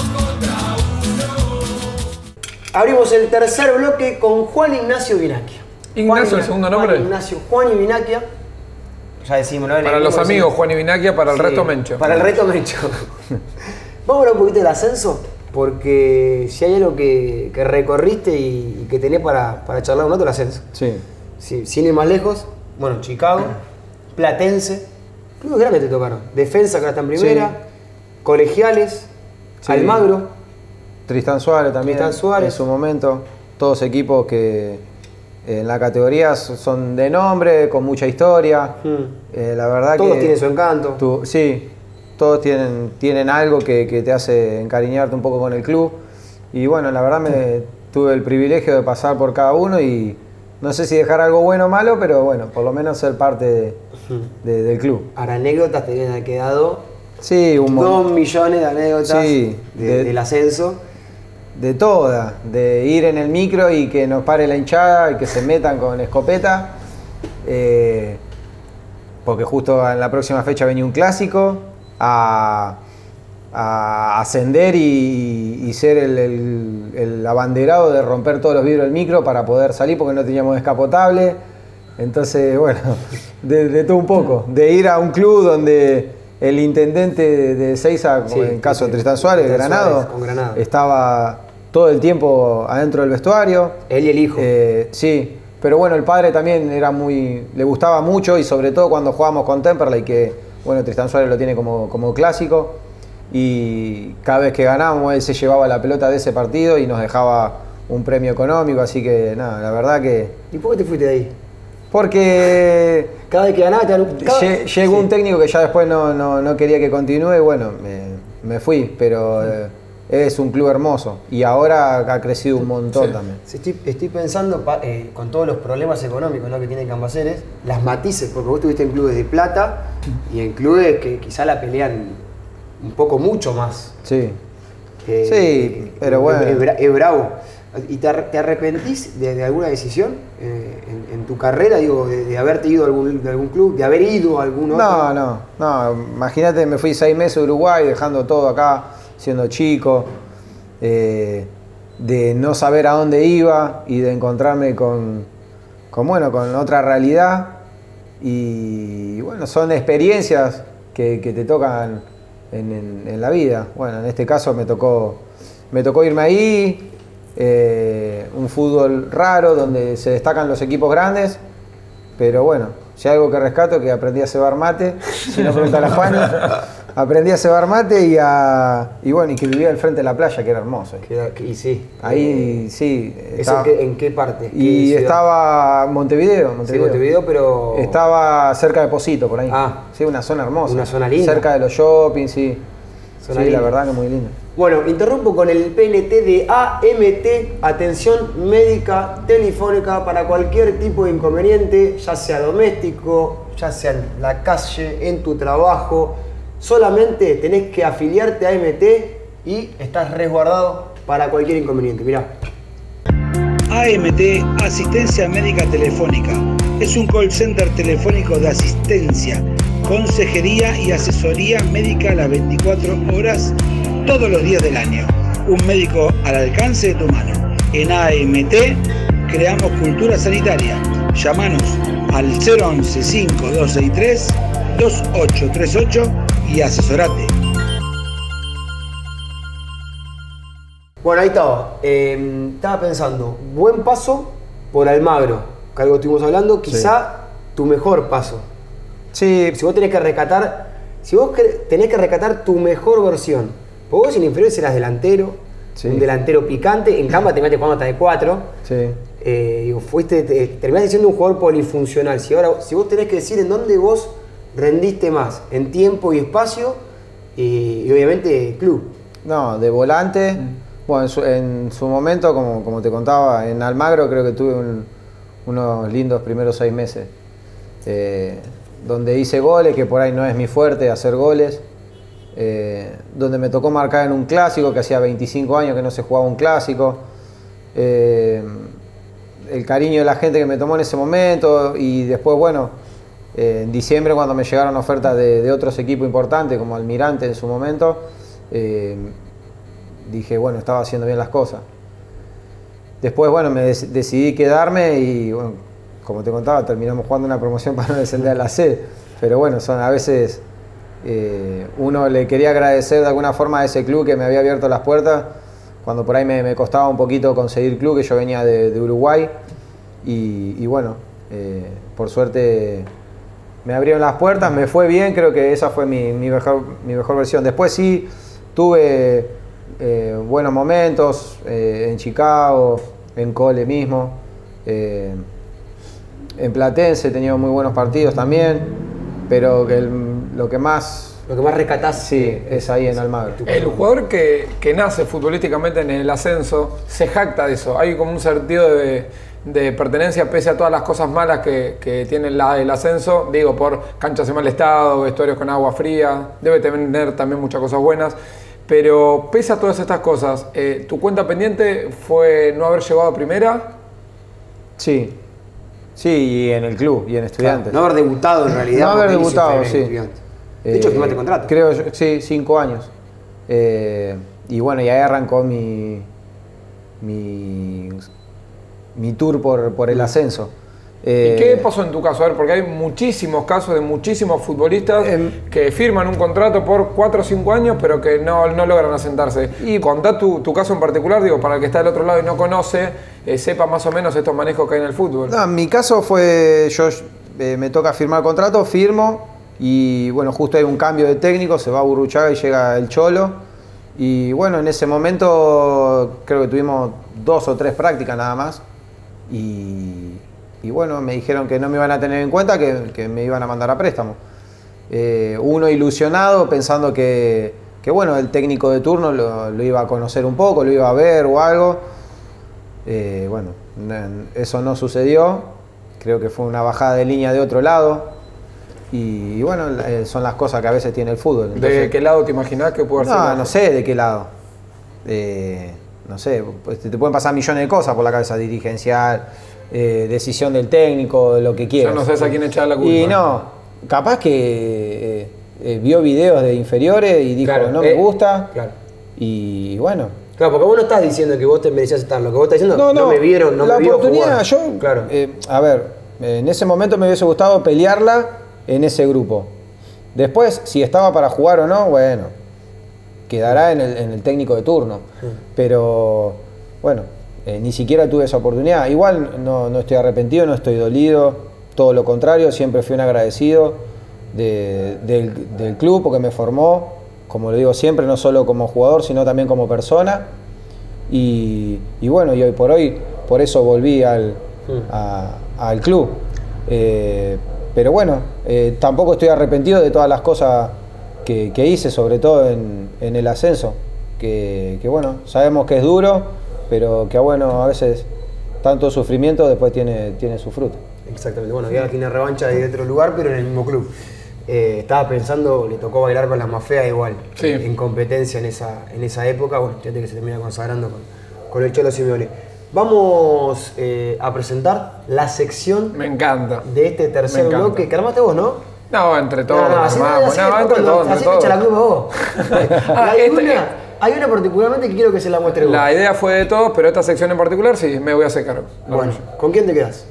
Abrimos el tercer bloque con Juan Ignacio Vinaquia.
Ignacio, el segundo nombre.
Juan Ignacio, Juan y Vinaquia. Ya decimos, ¿no?
Para los amigos, Juan y Vinaquia, para el
sí,
resto Mencho.
Para el resto Mencho. Vamos a hablar un poquito del ascenso, porque si hay algo que, que recorriste y, y que tenés para, para charlar un rato, el ascenso.
Sí.
Sí. Sin ir más lejos, bueno, Chicago, Platense, clubes grandes te tocaron. Defensa, que ahora está en primera, sí. Colegiales, sí. Almagro.
Tristán Suárez también,
Tristán Suárez.
En su momento. Todos equipos que en la categoría son de nombre, con mucha historia. Hmm. Eh, la verdad
todos
que...
tienen su encanto.
Tu, sí, todos tienen, tienen algo que, que te hace encariñarte un poco con el club. Y bueno, la verdad me tuve el privilegio de pasar por cada uno y no sé si dejar algo bueno o malo, pero bueno, por lo menos ser parte de, de, del club.
Ahora, anécdotas te habían quedado.
Sí, un
Dos millones de anécdotas
sí,
de,
de,
del ascenso.
De toda, de ir en el micro y que nos pare la hinchada y que se metan con escopeta. Eh, porque justo en la próxima fecha venía un clásico. A, a ascender y, y ser el, el, el abanderado de romper todos los vidrios del micro para poder salir porque no teníamos descapotable. Entonces, bueno, de, de todo un poco. De ir a un club donde el intendente de Ezeiza, como sí, en el caso de Tristán Suárez, de Granado,
Granado,
estaba todo el tiempo adentro del vestuario.
Él y el hijo.
Eh, sí, pero bueno, el padre también era muy, le gustaba mucho y sobre todo cuando jugábamos con Temperley, que bueno, Tristán Suárez lo tiene como, como clásico y cada vez que ganábamos él se llevaba la pelota de ese partido y nos dejaba un premio económico, así que nada, la verdad que...
¿Y por qué te fuiste de ahí?
Porque
cada vez que ganaba te dan... cada...
llegó sí. un técnico que ya después no, no, no quería que continúe y bueno, me, me fui, pero eh, es un club hermoso y ahora ha crecido un montón sí. también.
Estoy, estoy pensando eh, con todos los problemas económicos, ¿no?, que tienen Cambaceres, las matices, porque vos estuviste en clubes de plata y en clubes que quizá la pelean un poco mucho más.
Sí,
eh,
sí,
eh,
pero bueno.
Es, es, es bravo. ¿Y te, te arrepentís de, de alguna decisión eh, en, en tu carrera, digo, de, de haberte ido a algún, de algún club, de haber ido a algún otro?
No, no, no. Imagínate, me fui seis meses a Uruguay, dejando todo acá, siendo chico, eh, de no saber a dónde iba y de encontrarme con, con, bueno, con otra realidad. Y bueno, son experiencias que, que te tocan en, en, en la vida. Bueno, en este caso me tocó, me tocó irme ahí. Eh, un fútbol raro donde se destacan los equipos grandes, pero bueno, si hay algo que rescato es que aprendí a cebar mate, si no preguntan a Juan, aprendí a cebar mate y, a, y bueno, y que vivía al frente de la playa, que era hermoso.
Y sí.
Ahí eh, sí.
Estaba, ¿Eso en, qué, en qué parte? ¿Qué
y ciudad? Estaba en Montevideo, Montevideo.
Sí, Montevideo, pero...
Estaba cerca de Posito, por ahí.
Ah.
Sí, una zona hermosa.
Una zona linda.
Cerca de los shoppings, sí.
Zona
sí,
linda.
La verdad que muy linda.
Bueno, interrumpo con el P N T de A M T, atención médica telefónica para cualquier tipo de inconveniente, ya sea doméstico, ya sea en la calle, en tu trabajo. Solamente tenés que afiliarte a A M T y estás resguardado para cualquier inconveniente. Mirá.
A M T, Asistencia Médica Telefónica. Es un call center telefónico de asistencia, consejería y asesoría médica a las veinticuatro horas, todos los días del año. Un médico al alcance de tu mano. En A M T creamos cultura sanitaria. Llámanos al cero once, cinco dos seis tres, dos ocho tres ocho y asesorate.
Bueno, ahí estaba. Eh, estaba pensando, buen paso por Almagro, que algo estuvimos hablando, quizá sí. tu mejor paso.
Sí.
Si vos tenés que rescatar, si vos tenés que rescatar tu mejor versión, porque vos en inferiores eras delantero, sí. un delantero picante, en Camba te metes jugando hasta de cuatro.
Sí.
Eh, digo, fuiste, te, terminaste siendo un jugador polifuncional. Si ahora, si vos tenés que decir en dónde vos rendiste más, en tiempo y espacio, y, y obviamente club.
No, de volante. Mm. Bueno, en su, en su momento, como, como te contaba, en Almagro creo que tuve un, unos lindos primeros seis meses. Eh, donde hice goles, que por ahí no es mi fuerte, hacer goles. Eh, donde me tocó marcar en un clásico, que hacía veinticinco años que no se jugaba un clásico. Eh, el cariño de la gente que me tomó en ese momento y después, bueno, eh, en diciembre cuando me llegaron ofertas de, de otros equipos importantes, como Almirante en su momento, eh, dije, bueno, estaba haciendo bien las cosas. Después, bueno, me des- decidí quedarme y, bueno, como te contaba, terminamos jugando una promoción para no descender a la C. Pero bueno, son a veces eh, uno le quería agradecer de alguna forma a ese club que me había abierto las puertas, cuando por ahí me, me costaba un poquito conseguir club, que yo venía de, de Uruguay. Y, y bueno, eh, por suerte me abrieron las puertas, me fue bien, creo que esa fue mi, mi, mejor, mi mejor versión. Después sí tuve eh, buenos momentos eh, en Chicago, en Cole mismo, eh, en Platense he tenido muy buenos partidos también, pero que el, lo que más...
Lo que más rescatás
sí, es ahí en Almagro.
El jugador que, que nace futbolísticamente en el ascenso se jacta de eso. Hay como un sentido de, de pertenencia pese a todas las cosas malas que, que tiene la, el ascenso. Digo, por canchas en mal estado, vestuarios con agua fría. Debe tener también muchas cosas buenas. Pero pese a todas estas cosas, eh, ¿tu cuenta pendiente fue no haber llegado a primera?
Sí. Sí, y en el club, y en Estudiantes.
Claro, no haber debutado en realidad.
No haber debutado, sí.
De hecho, firmaste contrato.
Creo, sí, cinco años. Eh, y bueno, y ahí arrancó mi, mi, mi tour por, por el ascenso. Eh,
¿Y qué pasó en tu caso? A ver, porque hay muchísimos casos de muchísimos futbolistas eh, que firman un contrato por cuatro o cinco años, pero que no, no logran asentarse. Y contá tu, tu caso en particular, digo, para el que está del otro lado y no conoce, eh, sepa más o menos estos manejos que hay en el fútbol.
No, mi caso fue, yo eh, me toca firmar contrato, firmo. Y bueno, justo hay un cambio de técnico, se va a Burruchaga y llega el Cholo. Y bueno, en ese momento creo que tuvimos dos o tres prácticas nada más. Y, y bueno, me dijeron que no me iban a tener en cuenta, que, que me iban a mandar a préstamo. Eh, uno ilusionado, pensando que, que bueno, el técnico de turno lo, lo iba a conocer un poco, lo iba a ver o algo. Eh, bueno, eso no sucedió. Creo que fue una bajada de línea de otro lado. Y, y bueno, eh, son las cosas que a veces tiene el fútbol. Entonces,
¿de qué lado te imaginás que puede ser?
No, no sé de qué lado. Eh, no sé, pues te, te pueden pasar millones de cosas por la cabeza, dirigencial, eh, decisión del técnico, lo que quieras.
Ya no sabes a quién echar la culpa.
Y no, capaz que eh, eh, vio videos de inferiores y dijo,
claro,
no
eh,
me gusta.
Claro.
Y bueno.
Claro, porque vos no estás diciendo que vos te merecías estar, lo que vos estás diciendo,
no, no,
no me vieron, no
la
me vio
oportunidad,
jugar.
Yo,
claro.
eh, a ver, en ese momento me hubiese gustado pelearla en ese grupo. Después, si estaba para jugar o no, bueno, quedará en el, en el técnico de turno. Sí. Pero, bueno, eh, ni siquiera tuve esa oportunidad. Igual no, no estoy arrepentido, no estoy dolido, todo lo contrario, siempre fui un agradecido de, del, del club porque me formó, como lo digo siempre, no solo como jugador, sino también como persona. Y, y bueno, y hoy por hoy, por eso volví al, a, al club. Eh, Pero bueno, eh, tampoco estoy arrepentido de todas las cosas que, que hice, sobre todo en, en el ascenso. Que, que bueno, sabemos que es duro, pero que bueno, a veces tanto sufrimiento después tiene, tiene su fruto.
Exactamente, bueno, había aquí una revancha de otro lugar, pero en el mismo club. Eh, estaba pensando, le tocó bailar con la más fea igual,
sí.
en competencia en esa, en esa época. Bueno, fíjate que se termina consagrando con, con el Cholo Simeone. Vamos eh, a presentar la sección
Me encanta.
de este tercer bloque, que armaste vos, ¿no?
No, entre todos.
No, no, así,
armamos.
así,
no,
así,
entre todos.
Así
entre
te echa la
todos.
culpa vos.
Ah,
hay,
este,
una, hay una particularmente que quiero que se la muestre vos.
La idea fue de todos, pero esta sección en particular sí, me voy a hacer cargo.
Bueno, ¿con quién te quedas?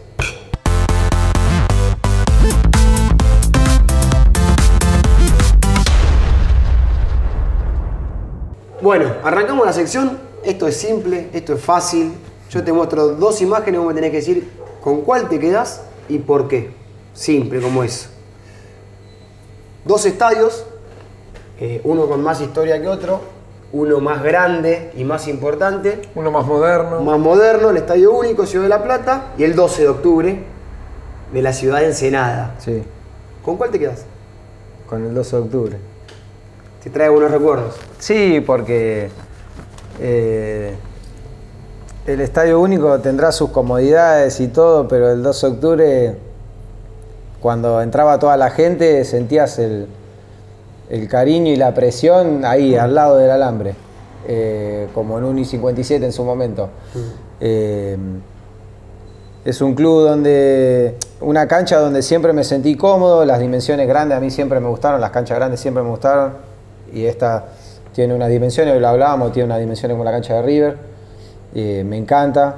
Bueno, arrancamos la sección. Esto es simple, esto es fácil. Yo te muestro dos imágenes, vos me tenés que decir con cuál te quedás y por qué. Simple como es. Dos estadios, eh, uno con más historia que otro, uno más grande y más importante.
Uno más moderno.
Más moderno, el Estadio Único, Ciudad de la Plata, y el doce de octubre de la ciudad de Ensenada.
Sí.
¿Con cuál te quedás?
Con el doce de octubre.
¿Te trae buenos recuerdos?
Sí, porque eh, el Estadio Único tendrá sus comodidades y todo, pero el doce de octubre, cuando entraba toda la gente, sentías el, el cariño y la presión ahí, al lado del alambre, eh, como en un I cincuenta y siete en su momento. Eh, es un club donde, una cancha donde siempre me sentí cómodo, las dimensiones grandes a mí siempre me gustaron, las canchas grandes siempre me gustaron. Y esta tiene unas dimensiones, lo hablábamos, tiene unas dimensiones como la cancha de River, eh, me encanta.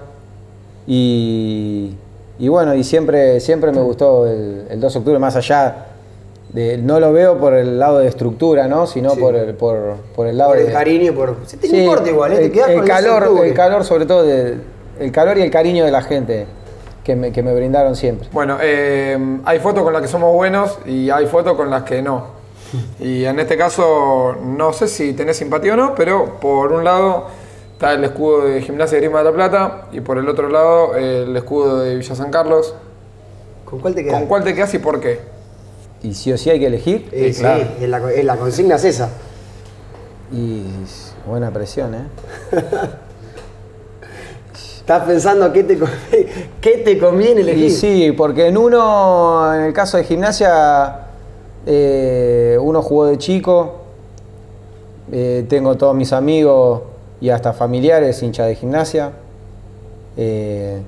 Y, y bueno, y siempre, siempre me gustó el, el doce de octubre, más allá de, no lo veo por el lado de estructura, ¿no? Sino sí. por, el, por, por el lado
por el
de...
cariño, por... Se te
sí,
importa igual, ¿eh?
El,
te quedás
el
con
calor,
el,
el calor sobre todo, de, el calor y el cariño de la gente, que me, que me brindaron siempre.
Bueno, eh, hay fotos con las que somos buenos y hay fotos con las que no. Y en este caso, no sé si tenés simpatía o no, pero por un lado está el escudo de Gimnasia de Grima de la Plata y por el otro lado el escudo de Villa San Carlos.
¿Con cuál te quedas?
¿Con cuál te quedas y por qué?
¿Y sí o sí hay que elegir?
Eh, sí, claro. es, la, es la consigna es esa.
Y buena presión, ¿eh?
¿Estás pensando qué te, qué te conviene elegir?
Y sí, porque en uno, en el caso de Gimnasia, eh, uno jugó de chico, eh, tengo todos mis amigos y hasta familiares hinchas de Gimnasia. Eh,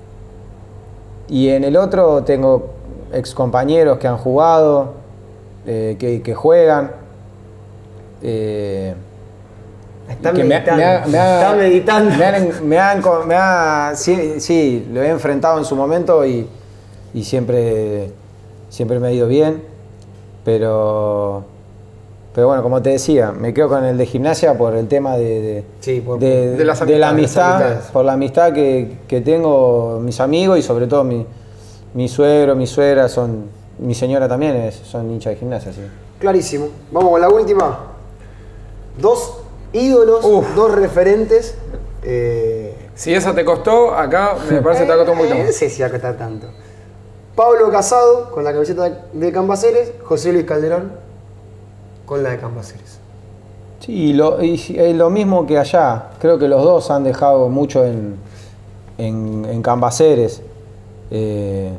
y en el otro tengo ex compañeros que han jugado, eh, que, que juegan. Eh,
Está
que
meditando.
Me, me, me ha,
Está meditando.
Me han, me han, me ha, sí, sí, lo he enfrentado en su momento y, y siempre, siempre me ha ido bien. Pero, pero bueno, como te decía, me quedo con el de Gimnasia por el tema de, de,
sí, por,
de,
de, las
de la amistad,
las
por la amistad que, que tengo, mis amigos y sobre todo mi, mi suegro, mi suegra, son, mi señora también es, son hinchas de Gimnasia. Sí.
Clarísimo. Vamos con la última. Dos ídolos, Uf. dos referentes. Eh...
Si esa te costó, acá me parece que te ha costado un poquito más.
No sé si va a costar tanto. Pablo Casado con la camiseta de Cambaceres, José Luis Calderón con la de Cambaceres.
Sí, lo, y, y lo mismo que allá. Creo que los dos han dejado mucho en, en, en Cambaceres. Eh,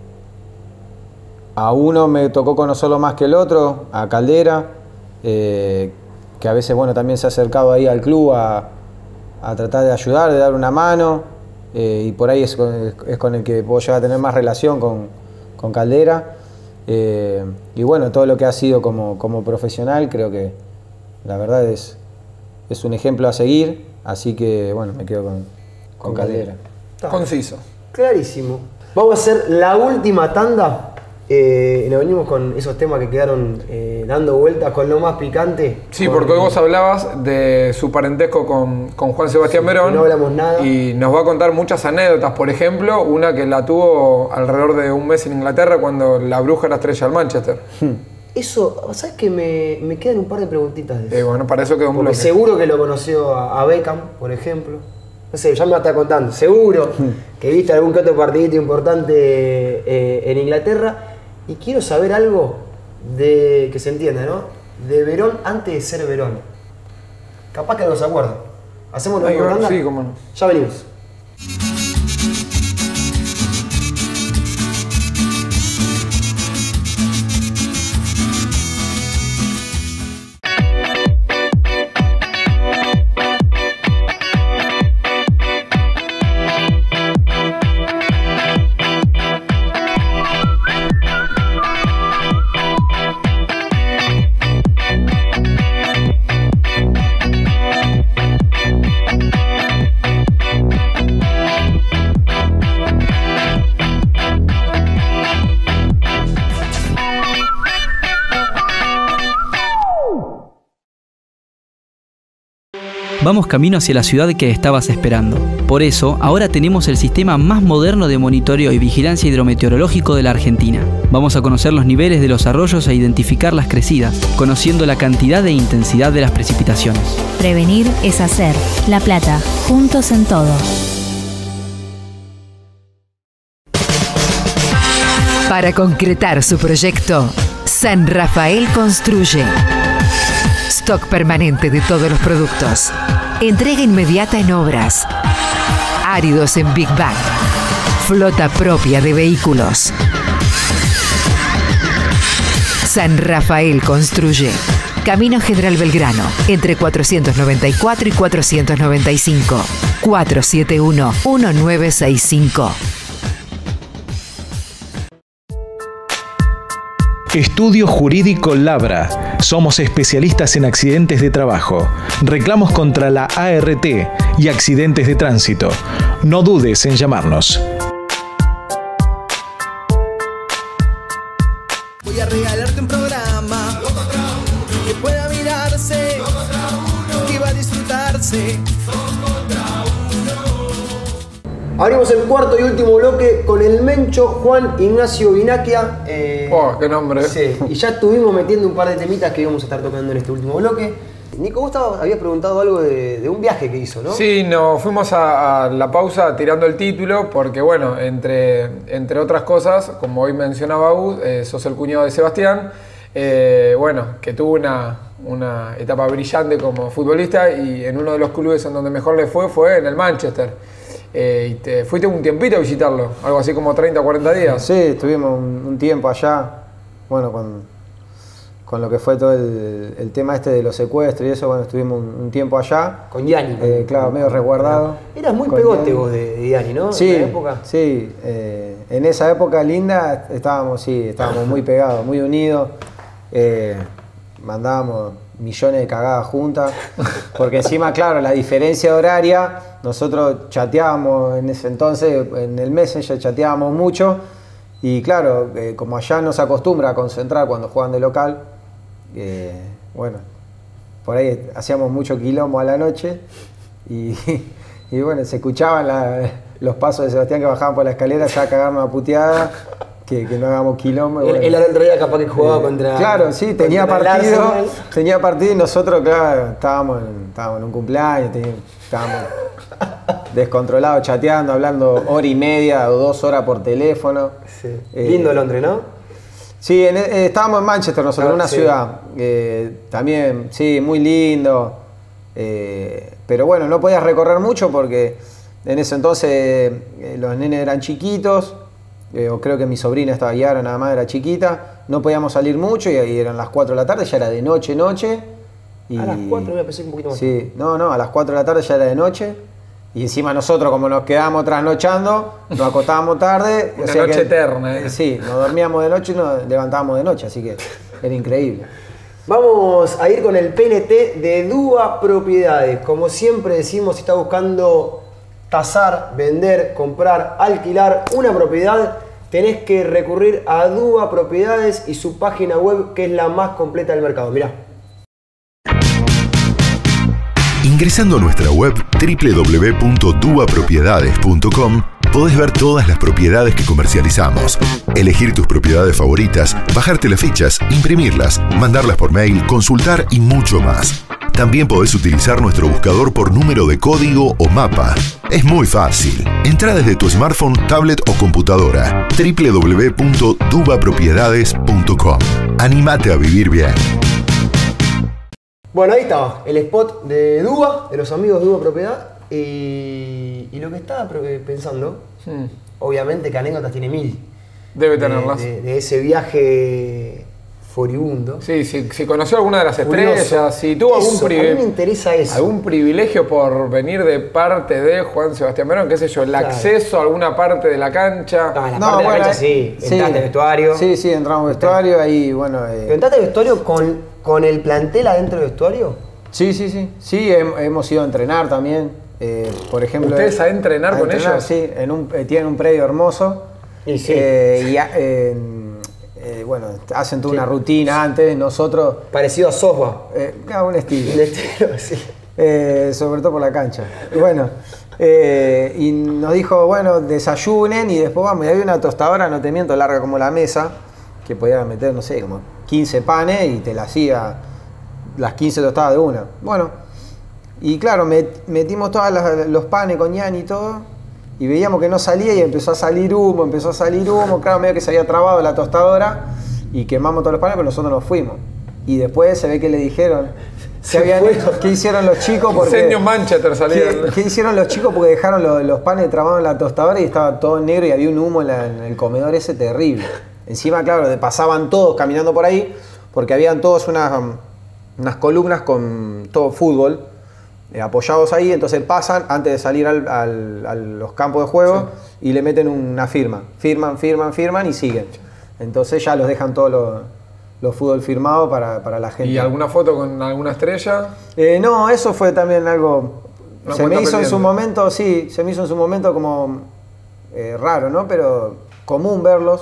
a uno me tocó conocerlo más que el otro, a Caldera. Eh, que a veces bueno, también se ha acercado ahí al club a, a tratar de ayudar, de dar una mano, eh, y por ahí es con, es con el que puedo llegar a tener más relación con, con Caldera. Eh, y bueno, todo lo que ha sido como, como profesional, creo que la verdad es, es un ejemplo a seguir, así que bueno, me quedo con, con, con Caldera.
Caldera. Conciso.
Clarísimo. Vamos a hacer la última tanda. Eh, nos venimos con esos temas que quedaron eh, dando vueltas con lo más picante.
Sí,
con...
porque hoy vos hablabas de su parentesco con, con Juan Sebastián
sí,
Verón.
No hablamos nada.
Y nos va a contar muchas anécdotas. Por ejemplo, una que la tuvo alrededor de un mes en Inglaterra cuando la bruja era estrella del Manchester.
Eso, ¿sabes que me, me quedan un par de preguntitas de eso?
Eh, bueno, para eso quedó un
Porque
bloque.
Seguro que lo conoció a, a Beckham, por ejemplo. No sé, ya me está contando. Seguro que viste algún que otro partidito importante eh, en Inglaterra. Y quiero saber algo de que se entienda, ¿no? De Verón antes de ser Verón. Capaz que no se acuerdan. ¿Hacemos una ronda?
Sí, cómo no.
Ya venimos.
Vamos camino hacia la ciudad que estabas esperando. Por eso, ahora tenemos el sistema más moderno de monitoreo y vigilancia hidrometeorológico de la Argentina. Vamos a conocer los niveles de los arroyos e identificar las crecidas, conociendo la cantidad e intensidad de las precipitaciones.
Prevenir es hacer. La Plata, juntos en todo.
Para concretar su proyecto, San Rafael construye. Stock permanente de todos los productos. Entrega inmediata en obras. Áridos en Big Bang. Flota propia de vehículos. San Rafael construye. Camino General Belgrano, entre cuatrocientos noventa y cuatro y cuatrocientos noventa y cinco. cuatro siete uno, uno nueve seis cinco.
Estudio Jurídico Labra. Somos especialistas en accidentes de trabajo, reclamos contra la A R T y accidentes de tránsito. No dudes en llamarnos.
Voy a regalarte un programa que pueda mirarse, que va a disfrutarse.
Abrimos el cuarto y último bloque con el Mencho Juan Ignacio Vinaquia. Eh,
oh, qué nombre.
Sí, y ya estuvimos metiendo un par de temitas que íbamos a estar tocando en este último bloque. Nico, vos estaba, habías preguntado algo de, de un viaje que hizo, ¿no?
Sí, nos fuimos a, a la pausa tirando el título porque, bueno, entre, entre otras cosas, como hoy mencionaba Gus, eh, sos el cuñado de Sebastián, eh, bueno, que tuvo una, una etapa brillante como futbolista y en uno de los clubes en donde mejor le fue fue en el Manchester. Eh, y te fuiste un tiempito a visitarlo, algo así como treinta o cuarenta días.
Sí, estuvimos un, un tiempo allá, bueno, con... con lo que fue todo el, el tema este de los secuestros y eso, bueno, estuvimos un, un tiempo allá.
Con Gianni.
Eh, claro, medio resguardado.
Eras muy pegote vos de, de Gianni, ¿no?
Sí,
en esa época.
Sí, eh, en esa época linda estábamos, sí, estábamos muy pegados, muy unidos. Eh, mandábamos millones de cagadas juntas, porque encima, claro, la diferencia horaria, nosotros chateábamos en ese entonces, en el Messenger chateábamos mucho, y claro, eh, como allá no se acostumbra a concentrar cuando juegan de local, eh, bueno, por ahí hacíamos mucho quilombo a la noche y, y bueno, se escuchaban la, los pasos de Sebastián que bajaban por la escalera ya a cagarnos a puteada, que, que no hagamos quilombo.
Él,
bueno.
él al otro día capaz que jugaba eh, contra...
Claro, sí, tenía partido, tenía partido y nosotros, claro, estábamos en, estábamos en un cumpleaños, teníamos, estábamos descontrolados, chateando, hablando hora y media o dos horas por teléfono.
Sí. Eh, Lindo Londres, ¿no?
Sí, en, eh, estábamos en Manchester nosotros, ah, en una sí. ciudad, eh, también, sí, muy lindo, eh, pero bueno, no podías recorrer mucho porque en ese entonces eh, los nenes eran chiquitos, eh, o creo que mi sobrina estaba allá, nada más era chiquita, no podíamos salir mucho y ahí eran las cuatro de la tarde, ya era de noche, noche. Y,
a las cuatro me pensé un poquito más.
Sí, no, no, a las cuatro de la tarde ya era de noche. Y encima nosotros, como nos quedábamos trasnochando, nos acostábamos tarde.
Una
o sea
noche
que,
eterna. ¿eh?
Sí, nos dormíamos de noche y nos levantábamos de noche, así que era increíble.
Vamos a ir con el P N T de Dúa Propiedades. Como siempre decimos, si está buscando tasar, vender, comprar, alquilar una propiedad, tenés que recurrir a Dúa Propiedades y su página web, que es la más completa del mercado. Mirá.
Ingresando a nuestra web doble u doble u doble u punto dua propiedades punto com podés ver todas las propiedades que comercializamos, elegir tus propiedades favoritas, bajarte las fichas, imprimirlas, mandarlas por mail, consultar y mucho más. También podés utilizar nuestro buscador por número de código o mapa. Es muy fácil. Entrá desde tu smartphone, tablet o computadora. doble u doble u doble u punto dua propiedades punto com. Anímate a vivir bien.
Bueno, ahí estaba el spot de Dúa, de los amigos de Dúa Propiedad. Y, y lo que estaba pensando, hmm. obviamente que anécdotas tiene mil.
Debe
de,
tenerlas.
De, de ese viaje furibundo.
Sí, si, si conoció alguna de las estrellas, si tuvo
eso,
algún, privi
a mí me interesa eso.
algún privilegio por venir de parte de Juan Sebastián Verón, qué sé yo, el claro. acceso a alguna parte de la cancha.
No, en la
no,
parte
bueno,
de la cancha sí,
sí,
entraste al vestuario.
Sí, sí, entramos al vestuario, ahí bueno... Eh...
¿Entraste al vestuario con, con el plantel adentro del vestuario?
Sí, sí, sí. Sí, hemos ido a entrenar también. Eh, por ejemplo...
¿Ustedes a entrenar
a
con
entrenar,
ellos?
Sí, en un, eh, tienen un predio hermoso.
Y sí.
Eh, y a, eh, eh, bueno, hacen toda sí. una rutina antes, nosotros...
Parecido a Sosba.
Eh, un estilo.
Un estilo, sí.
Eh, sobre todo por la cancha. Y bueno, eh, y nos dijo, bueno, desayunen y después vamos. Y había una tostadora, no te miento, larga como la mesa, que podía meter, no sé, como quince panes y te la hacía las quince tostadas de una. Bueno, y claro, met, metimos todos los panes con ñan y todo, y veíamos que no salía y empezó a salir humo, empezó a salir humo, claro, medio que se había trabado la tostadora y quemamos todos los panes, pero nosotros nos fuimos. Y después se ve que le dijeron ¿qué, habían hecho? ¿Qué hicieron los chicos? Porque,
Diseño Manchester salieron.
¿qué, ¿Qué hicieron los chicos? Porque dejaron los, los panes trabados en la tostadora y estaba todo negro y había un humo en, la, en el comedor ese terrible. Encima, claro, pasaban todos caminando por ahí porque habían todos unas, unas columnas con todo fútbol eh, apoyados ahí, entonces pasan antes de salir al, al, a los campos de juego sí. y le meten una firma. Firman, firman, firman y siguen. Entonces ya los dejan todos los... los fútbol firmados para, para la gente.
¿Y alguna foto con alguna estrella?
Eh, no, eso fue también algo...
No
se me hizo pendiente. en su momento, sí, se me hizo en su momento como eh, raro, ¿no? Pero común verlos.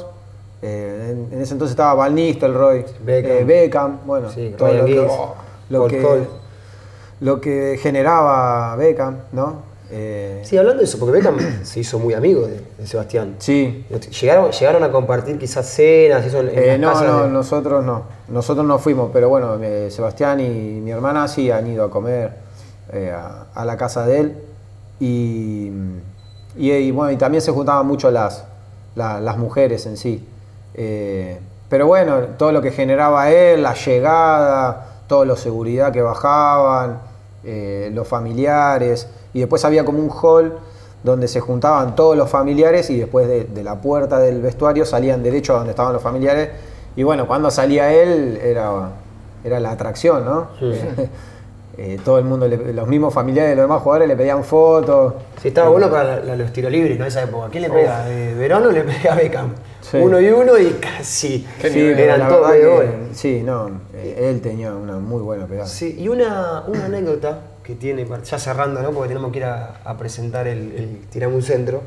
Eh, en, en ese entonces estaba Van Nistelrooy, Beckham, eh, Beckham bueno,
sí,
todo lo, que,
oh,
lo, que, lo que generaba Beckham, ¿no? Eh,
Sí, hablando de eso, porque Beckham se hizo muy amigo de, de Sebastián.
Sí.
¿Llegaron, ¿Llegaron a compartir quizás cenas? Eso en, en
Eh,
las
no,
casas
no,
de-
nosotros no. Nosotros no fuimos, pero bueno, eh, Sebastián y mi hermana sí han ido a comer eh, a, a la casa de él. Y, y, y bueno, y también se juntaban mucho las, la- las mujeres en sí. Eh, pero bueno, todo lo que generaba él, la llegada, todo lo seguridad que bajaban, eh, los familiares. Y después había como un hall donde se juntaban todos los familiares y después de, de la puerta del vestuario salían derecho a donde estaban los familiares. Y bueno, cuando salía él era, era la atracción, ¿no?
Sí.
Eh, todo el mundo, le- los mismos familiares de los demás jugadores le pedían fotos.
Sí, estaba bueno para la- la- los tiros libres, ¿no? Esa época. ¿Quién le pega?
Uf.
¿De Verón o le pega a Beckham?
Sí.
Uno y uno y casi
Sí, pero
eran
la
todos
verdad
de
que-
gol.
Sí, no, eh, él tenía una muy buena pegada.
Sí, y una, una anécdota que tiene, ya cerrando, ¿no? Porque tenemos que ir a, a presentar el, el Tirame un Centro.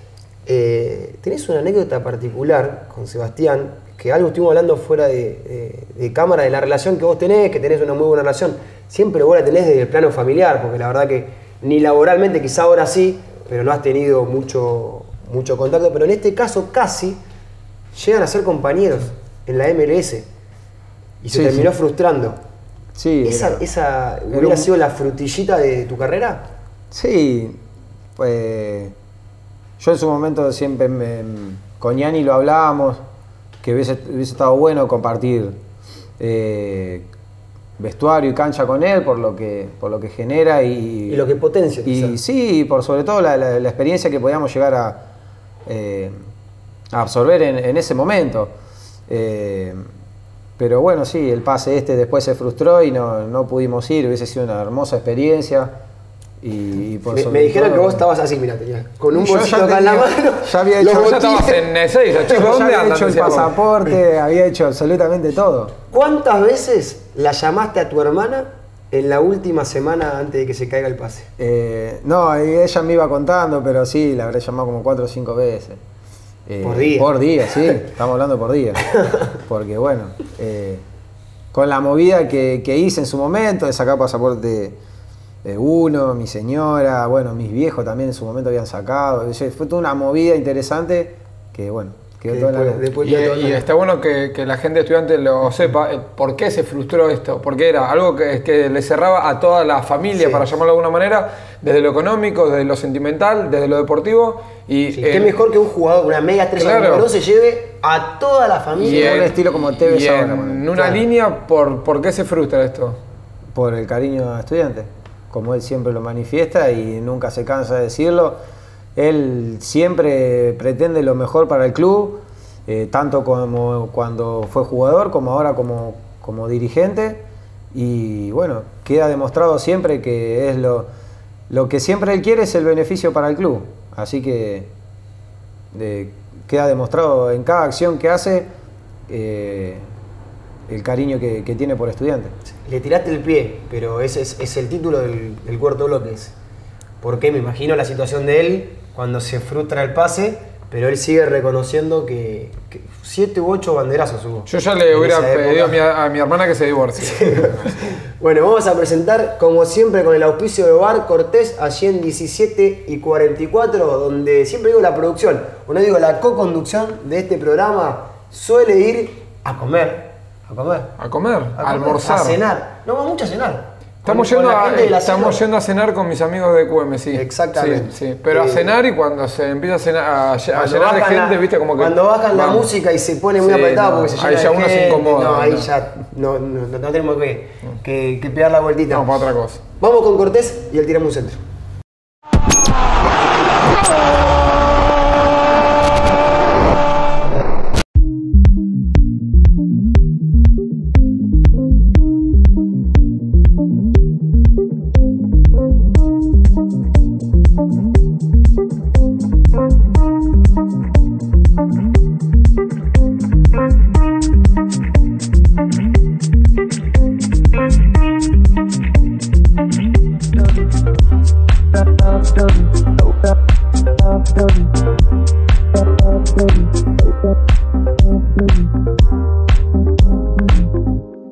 Eh, tenés una anécdota particular con Sebastián, que algo estuvimos hablando fuera de, de- de cámara, de la relación que vos tenés, que tenés una muy buena relación. Siempre vos la tenés desde el plano familiar, porque la verdad que ni laboralmente, quizá ahora sí, pero no has tenido mucho, mucho contacto. Pero en este caso casi llegan a ser compañeros en la M L S y se
Sí,
terminó
sí.
frustrando.
Sí,
¿Esa,
era-
esa
era
hubiera
un-
sido la frutillita de tu carrera?
Sí, pues yo en su momento siempre me- con Yanni lo hablábamos, que hubiese, hubiese estado bueno compartir eh, vestuario y cancha con él por lo que, por lo que genera y,
Y lo que potencia,
y
quizás.
sí, por sobre todo la, la- la experiencia que podíamos llegar a, eh, a absorber en, en ese momento. Eh, pero bueno, sí, el pase este después se frustró y no, no pudimos ir, hubiese sido una hermosa experiencia. Y, y por
Me,
sobre
me dijeron
todo-
que vos estabas así, mirá, tenías con un
Y yo
bolsito
ya
acá en la
tenía-
mano.
ya había
los
hecho-
Vos ya estabas
botines.
en Ezeiza, chicos,
Yo ya
¿dónde
había
andan?
hecho el
Decía vos.
pasaporte, había hecho absolutamente todo.
¿Cuántas veces la llamaste a tu hermana en la última semana antes de que se caiga el pase?
Eh, no, y ella me iba contando, pero sí, la habré llamado como cuatro o cinco veces. Eh,
¿Por día?
Por día, sí, estamos hablando por día. Porque bueno, eh, con la movida que, que hice en su momento, de sacar pasaporte eh, uno, mi señora, bueno, mis viejos también en su momento habían sacado. Fue toda una movida interesante que bueno, quedó
Que
toda en la
después- después
Y,
quedó todo
y
en la-
está bueno que, que la gente estudiante lo sepa, eh, por qué se frustró esto, porque era algo que, que le cerraba a toda la familia,
Sí.
para llamarlo de alguna manera, desde lo económico, desde lo sentimental, desde lo deportivo. Y,
Sí,
eh,
qué mejor que un jugador, una mega estrella
Claro.
como Perón se lleve a toda la
y
familia.
un
en-
estilo como Tevez
y
ahora,
en
ponele.
una
Claro.
línea, por, ¿por qué se frustra esto?
Por el cariño a estudiantes, como él siempre lo manifiesta y nunca se cansa de decirlo. Él siempre pretende lo mejor para el club, eh, tanto como cuando fue jugador como ahora como, como dirigente. Y bueno, queda demostrado siempre que es lo, lo que siempre él quiere es el beneficio para el club. Así que eh, queda demostrado en cada acción que hace eh, el cariño que, que tiene por estudiantes.
Le tiraste el pie, pero ese es, es el título del, del cuarto bloque. Es, porque me imagino la situación de él cuando se frustra el pase, pero él sigue reconociendo que, que siete u ocho banderazos hubo.
Yo ya le
en
hubiera
esa
pedido a
época.
mi, a mi hermana que se divorcie.
Bueno, vamos a presentar como siempre con el auspicio de Bar Cortés allí en diecisiete y cuarenta y cuatro, donde siempre digo la producción, o no digo la co-conducción de este programa, suele ir a comer. A comer.
A comer, a,
comer,
almorzar.
A cenar. No, va mucho a cenar.
Estamos,
Con-
yendo
con la
a,
gente de la
estamos
cena.
yendo a cenar con mis amigos de Q M, sí.
Exactamente.
Sí, sí. Pero a
Eh,
cenar y cuando se empieza a, cenar, a, lle- a
Cuando
llenar de
bajan
gente,
la-
viste, como que.
Cuando bajan la
vamos.
música y se pone muy
Sí,
apretado
no,
porque se llena
ahí ya
de
uno se
gente,
incomoda,
No, ahí
no.
ya no, no, no- no tenemos que, que, que pegar la vueltita.
Vamos para otra cosa.
Vamos con Cortés y el tiramos un centro.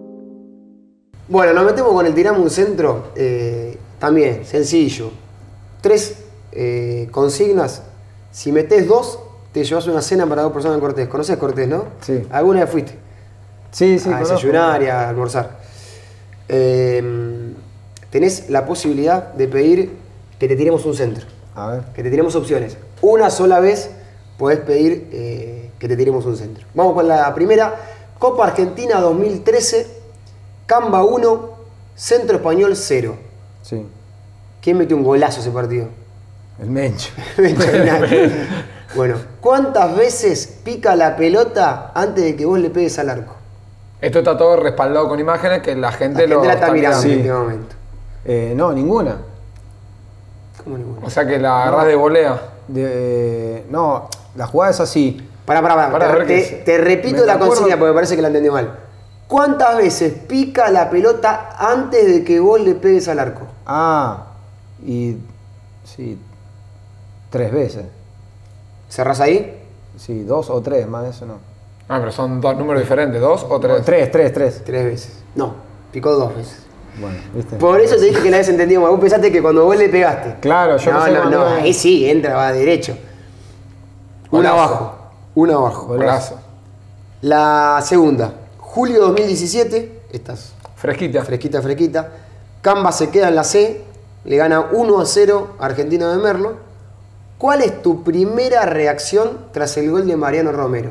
Bueno, nos metemos con el tiramos un centro. eh, también, sencillo. tres eh, consignas. Si metés dos, te llevas una cena para dos personas en Cortés. ¿Conoces Cortés, no?
Sí.
¿Alguna vez fuiste?
Sí, sí,
a
conozco.
desayunar y a almorzar. Eh, tenés la posibilidad de pedir que te tiremos un centro.
A ver.
Que te tiremos opciones. Una sola vez podés pedir eh, que te tiremos un centro. Vamos con la primera. Copa Argentina dos mil trece, Camba uno, Centro Español cero.
Sí.
¿Quién metió un golazo ese partido?
El Mencho.
Bueno, ¿cuántas veces pica la pelota antes de que vos le pegues al arco?
Esto está todo respaldado con imágenes que la gente,
La gente
lo
la está mirando
sí.
en este momento.
Eh, no, ninguna.
¿Cómo ninguna?
O sea que la agarrás
No.
de volea.
De, no, la jugada es así.
Pará, pará, pará.
Pará, a
te,
ver qué
te-
es.
te repito
Me
la
acuerdo-
consigna porque me parece que la entendí mal. ¿Cuántas veces pica la pelota antes de que vos le pegues al arco?
Ah, y sí, tres veces.
¿Cerrás ahí?
Sí, dos o tres, más de eso no.
Ah, pero son dos números diferentes, ¿dos o tres?
Tres, tres, tres.
Tres veces. No, picó dos veces.
Bueno, ¿viste?
Por eso te dije que la habías entendido mal. Vos pensaste que cuando vos le pegaste.
Claro, yo
no,
pensé
no,
cuando
no.
iba-
Ahí sí, entra, va derecho. Una
Golazo.
abajo. Una abajo.
Golazo.
La segunda. Julio dos mil diecisiete. Estás
Fresquita.
fresquita, fresquita. Camba se queda en la C. Le gana uno a cero a Argentino de Merlo. ¿Cuál es tu primera reacción tras el gol de Mariano Romero?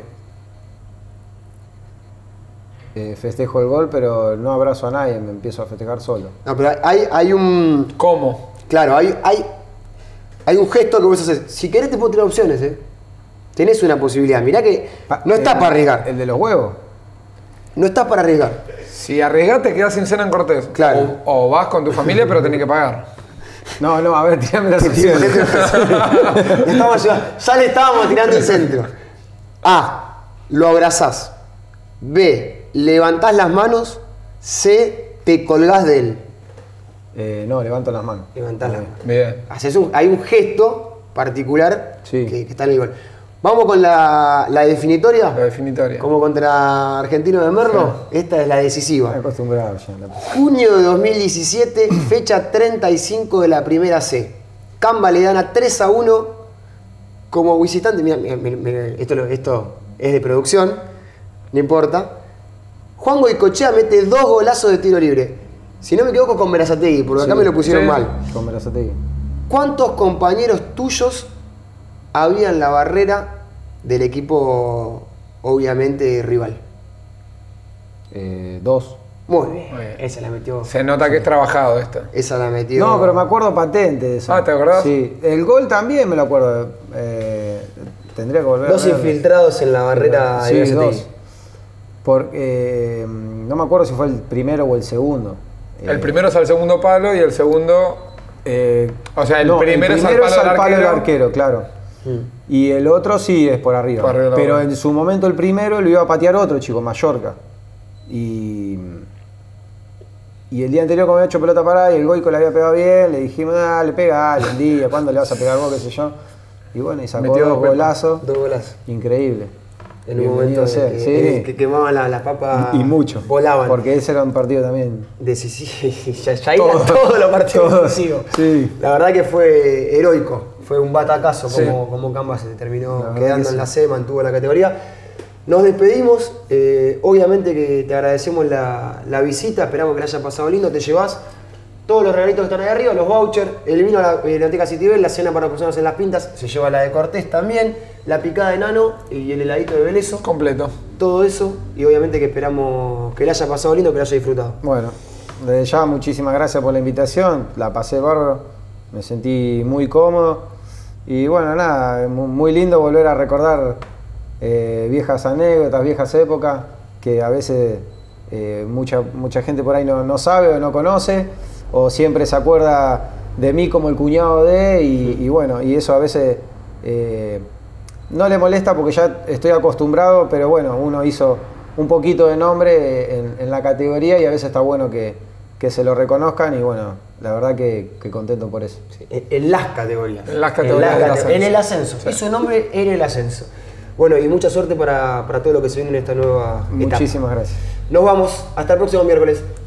Eh, festejo el gol, pero no abrazo a nadie, me empiezo a festejar solo.
No, pero hay, hay un...
¿Cómo?
Claro, hay, hay, hay un gesto que vos haces. Si querés te puedo tirar opciones, ¿eh? Tenés una posibilidad. Mirá que no estás
el-
para arriesgar.
¿El de los huevos?
No estás para arriesgar.
Si arriesgás te quedás sin cena en Cortés.
Claro.
O, o vas con tu familia pero tenés que pagar.
No, no, a ver, tirame las
Te tiro el
opciones.
centro. Ya estamos llevando- ya le estábamos tirando el centro. A. Lo abrazás. B. Levantás las manos. C. Te colgás de él.
Eh, no, levanto las manos.
Levantás las manos.
Bien.
Haces un- hay un gesto particular
Sí.
que, que está en el gol. Vamos con la, la definitoria.
La definitoria.
Como contra Argentino de Merlo. Esta es la
Me he
decisiva.
acostumbrado ya. la-
Junio de dos mil diecisiete, fecha treinta y cinco de la primera C. Camba le gana tres a uno como visitante. Mira, mira, mira, mira, esto, lo- esto es de producción, no importa. Juan Goicochea mete dos golazos de tiro libre. Si no me equivoco, con Berazategui, porque acá
Sí,
me lo pusieron
sí.
mal.
Con Berazategui.
¿Cuántos compañeros tuyos había en la barrera del equipo, obviamente, rival?
Eh, dos.
Muy bien,
Muy bien.
esa la metió.
Se nota que es trabajado esta.
Esa la metió.
No, pero me acuerdo patente de eso.
Ah, ¿te acordás?
Sí. El gol también me lo acuerdo. Eh, tendría que volver
Dos
a verlo.
infiltrados en la barrera de
Sí,
Berazategui.
dos. Por, eh, no me acuerdo si fue el primero o el segundo.
El
Eh,
primero es al segundo palo y el segundo.
eh,
O sea, el
no,
primero,
el
es al
primero
palo, del, arquero,
del arquero, claro.
Mm.
Y el otro sí es por arriba.
Por arriba de la
Pero
bola.
en su momento el primero lo iba a patear otro chico, Mallorca. Y, y el día anterior, como había hecho pelota parada y el Goico le había pegado bien, le dijimos, dale, pegale un día, ¿cuándo le vas a pegar vos, qué sé yo? Y bueno, y sacó
Metió
dos
dos
golazos.
Dos golazos.
Increíble.
En un
Bienvenido
momento
sea,
que,
sí.
que, que quemaban la- las papas.
Y mucho.
Volaban.
Porque ese era un partido también.
Decisivo. Ya, ya iba
Todo.
todos los partidos
Todo.
decisivos.
Sí.
La verdad que fue heroico. Fue un batacazo
Sí.
como, como Camba se terminó
La verdad
quedando
que
en
sí.
la C, mantuvo la categoría. Nos despedimos. eh, obviamente que te agradecemos la, la visita. Esperamos que la haya pasado lindo. Te llevas todos los regalitos que están ahí arriba, los vouchers, el vino a la biblioteca Citibel, la cena para personas en las pintas, se lleva la de Cortés también, la picada de Nano y el heladito de Belezo.
Completo.
Todo eso y obviamente que esperamos que le haya pasado lindo, que lo haya disfrutado.
Bueno, desde ya muchísimas gracias por la invitación, la pasé bárbaro, me sentí muy cómodo y bueno, nada, mu- muy lindo volver a recordar eh, viejas anécdotas, viejas épocas que a veces eh, mucha, mucha gente por ahí no, no sabe o no conoce o siempre se acuerda de mí como el cuñado de y, y bueno, y eso a veces eh, no le molesta porque ya estoy acostumbrado, pero bueno, uno hizo un poquito de nombre en, en la categoría y a veces está bueno que, que se lo reconozcan y bueno, la verdad que, que contento por eso.
En, en las categorías.
En las categorías
En,
del
las cate-
ascenso.
en el ascenso.
Sí.
Hizo nombre en el ascenso. Bueno, y mucha suerte para, para todo lo que se viene en esta nueva etapa.
Muchísimas gracias.
Nos vamos. Hasta el próximo miércoles.